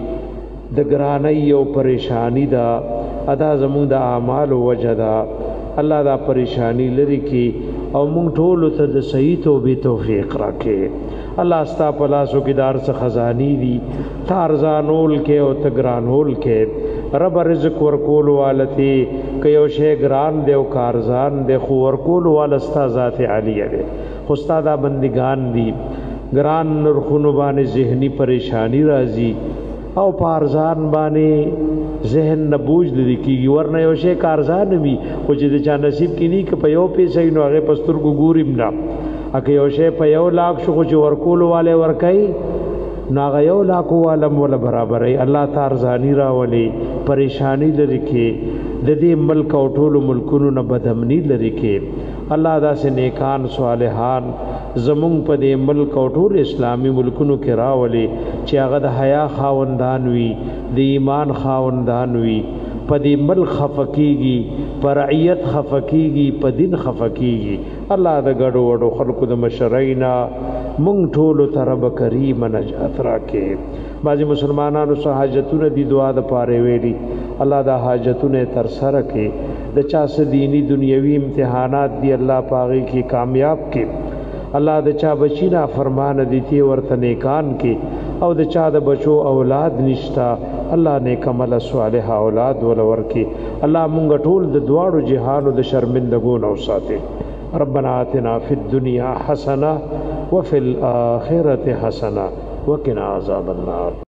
کې د ګرانۍ او پریشانی دا ادا زموږ د اعمال وجدا الله دا پریشانی لري کې او موږ ټول ته د صحیح توبې توفیق راکړي الله استا پلاسو کې دار څخه خزانی دي تارزانول کې او تګرانول کې رب رزق ورکول والتی که یو شی ګران دی او کارزان دی خو ورکول والستا ذات عالیه دی خو استاد بندگان دي ګران نرخونو باندې ذهنی پریشانی راځي او پارزان باندې ذهن نبوج لري کیږي ورنه یو شی کارزان وي خو چې د چا نصیب کې نه ک په یو پیسې نو هغه پستر کو ګوریم نه اګه یو شی په یو لاک شو چې ورکول والے ورکای ناغه یو لاکو عالم ولا برابرې الله تارزانی راولي پریشانی لري کې د دې ملک او ټول ملکونو نه بدامنی لري کې الله دا سه نیکان صالحان زمون په دې ملک او ټول اسلامي ملکونو کې راولي چې هغه د حیا خاوندان وي د ایمان خاوندان وي په دې ملک خفقيږي پر رعیت خفقيږي په دین خفقيږي الله د ګډو وډو خلقو د مشرینا مونږ ټول ترب کریم نجات راکې بعضی مسلمانانو سه حاجتونه دي دعا د پاره ویلي الله دا حاجتونه تر سره کې د چا سه دینی دنیوي امتحانات دی الله پاغي کې کامیاب کې الله د چا بچینا فرمان دي تی ورته نیکان کې او د چا د بچو اولاد نشتا الله نیک عمل صالح اولاد ولور کې الله مونږ ټول د دواړو جهانو د شرمندګو نو ساتي ربنا آتنا فی الدنیا حسنه وفي الآخرة حسنه وقنا عذاب النار.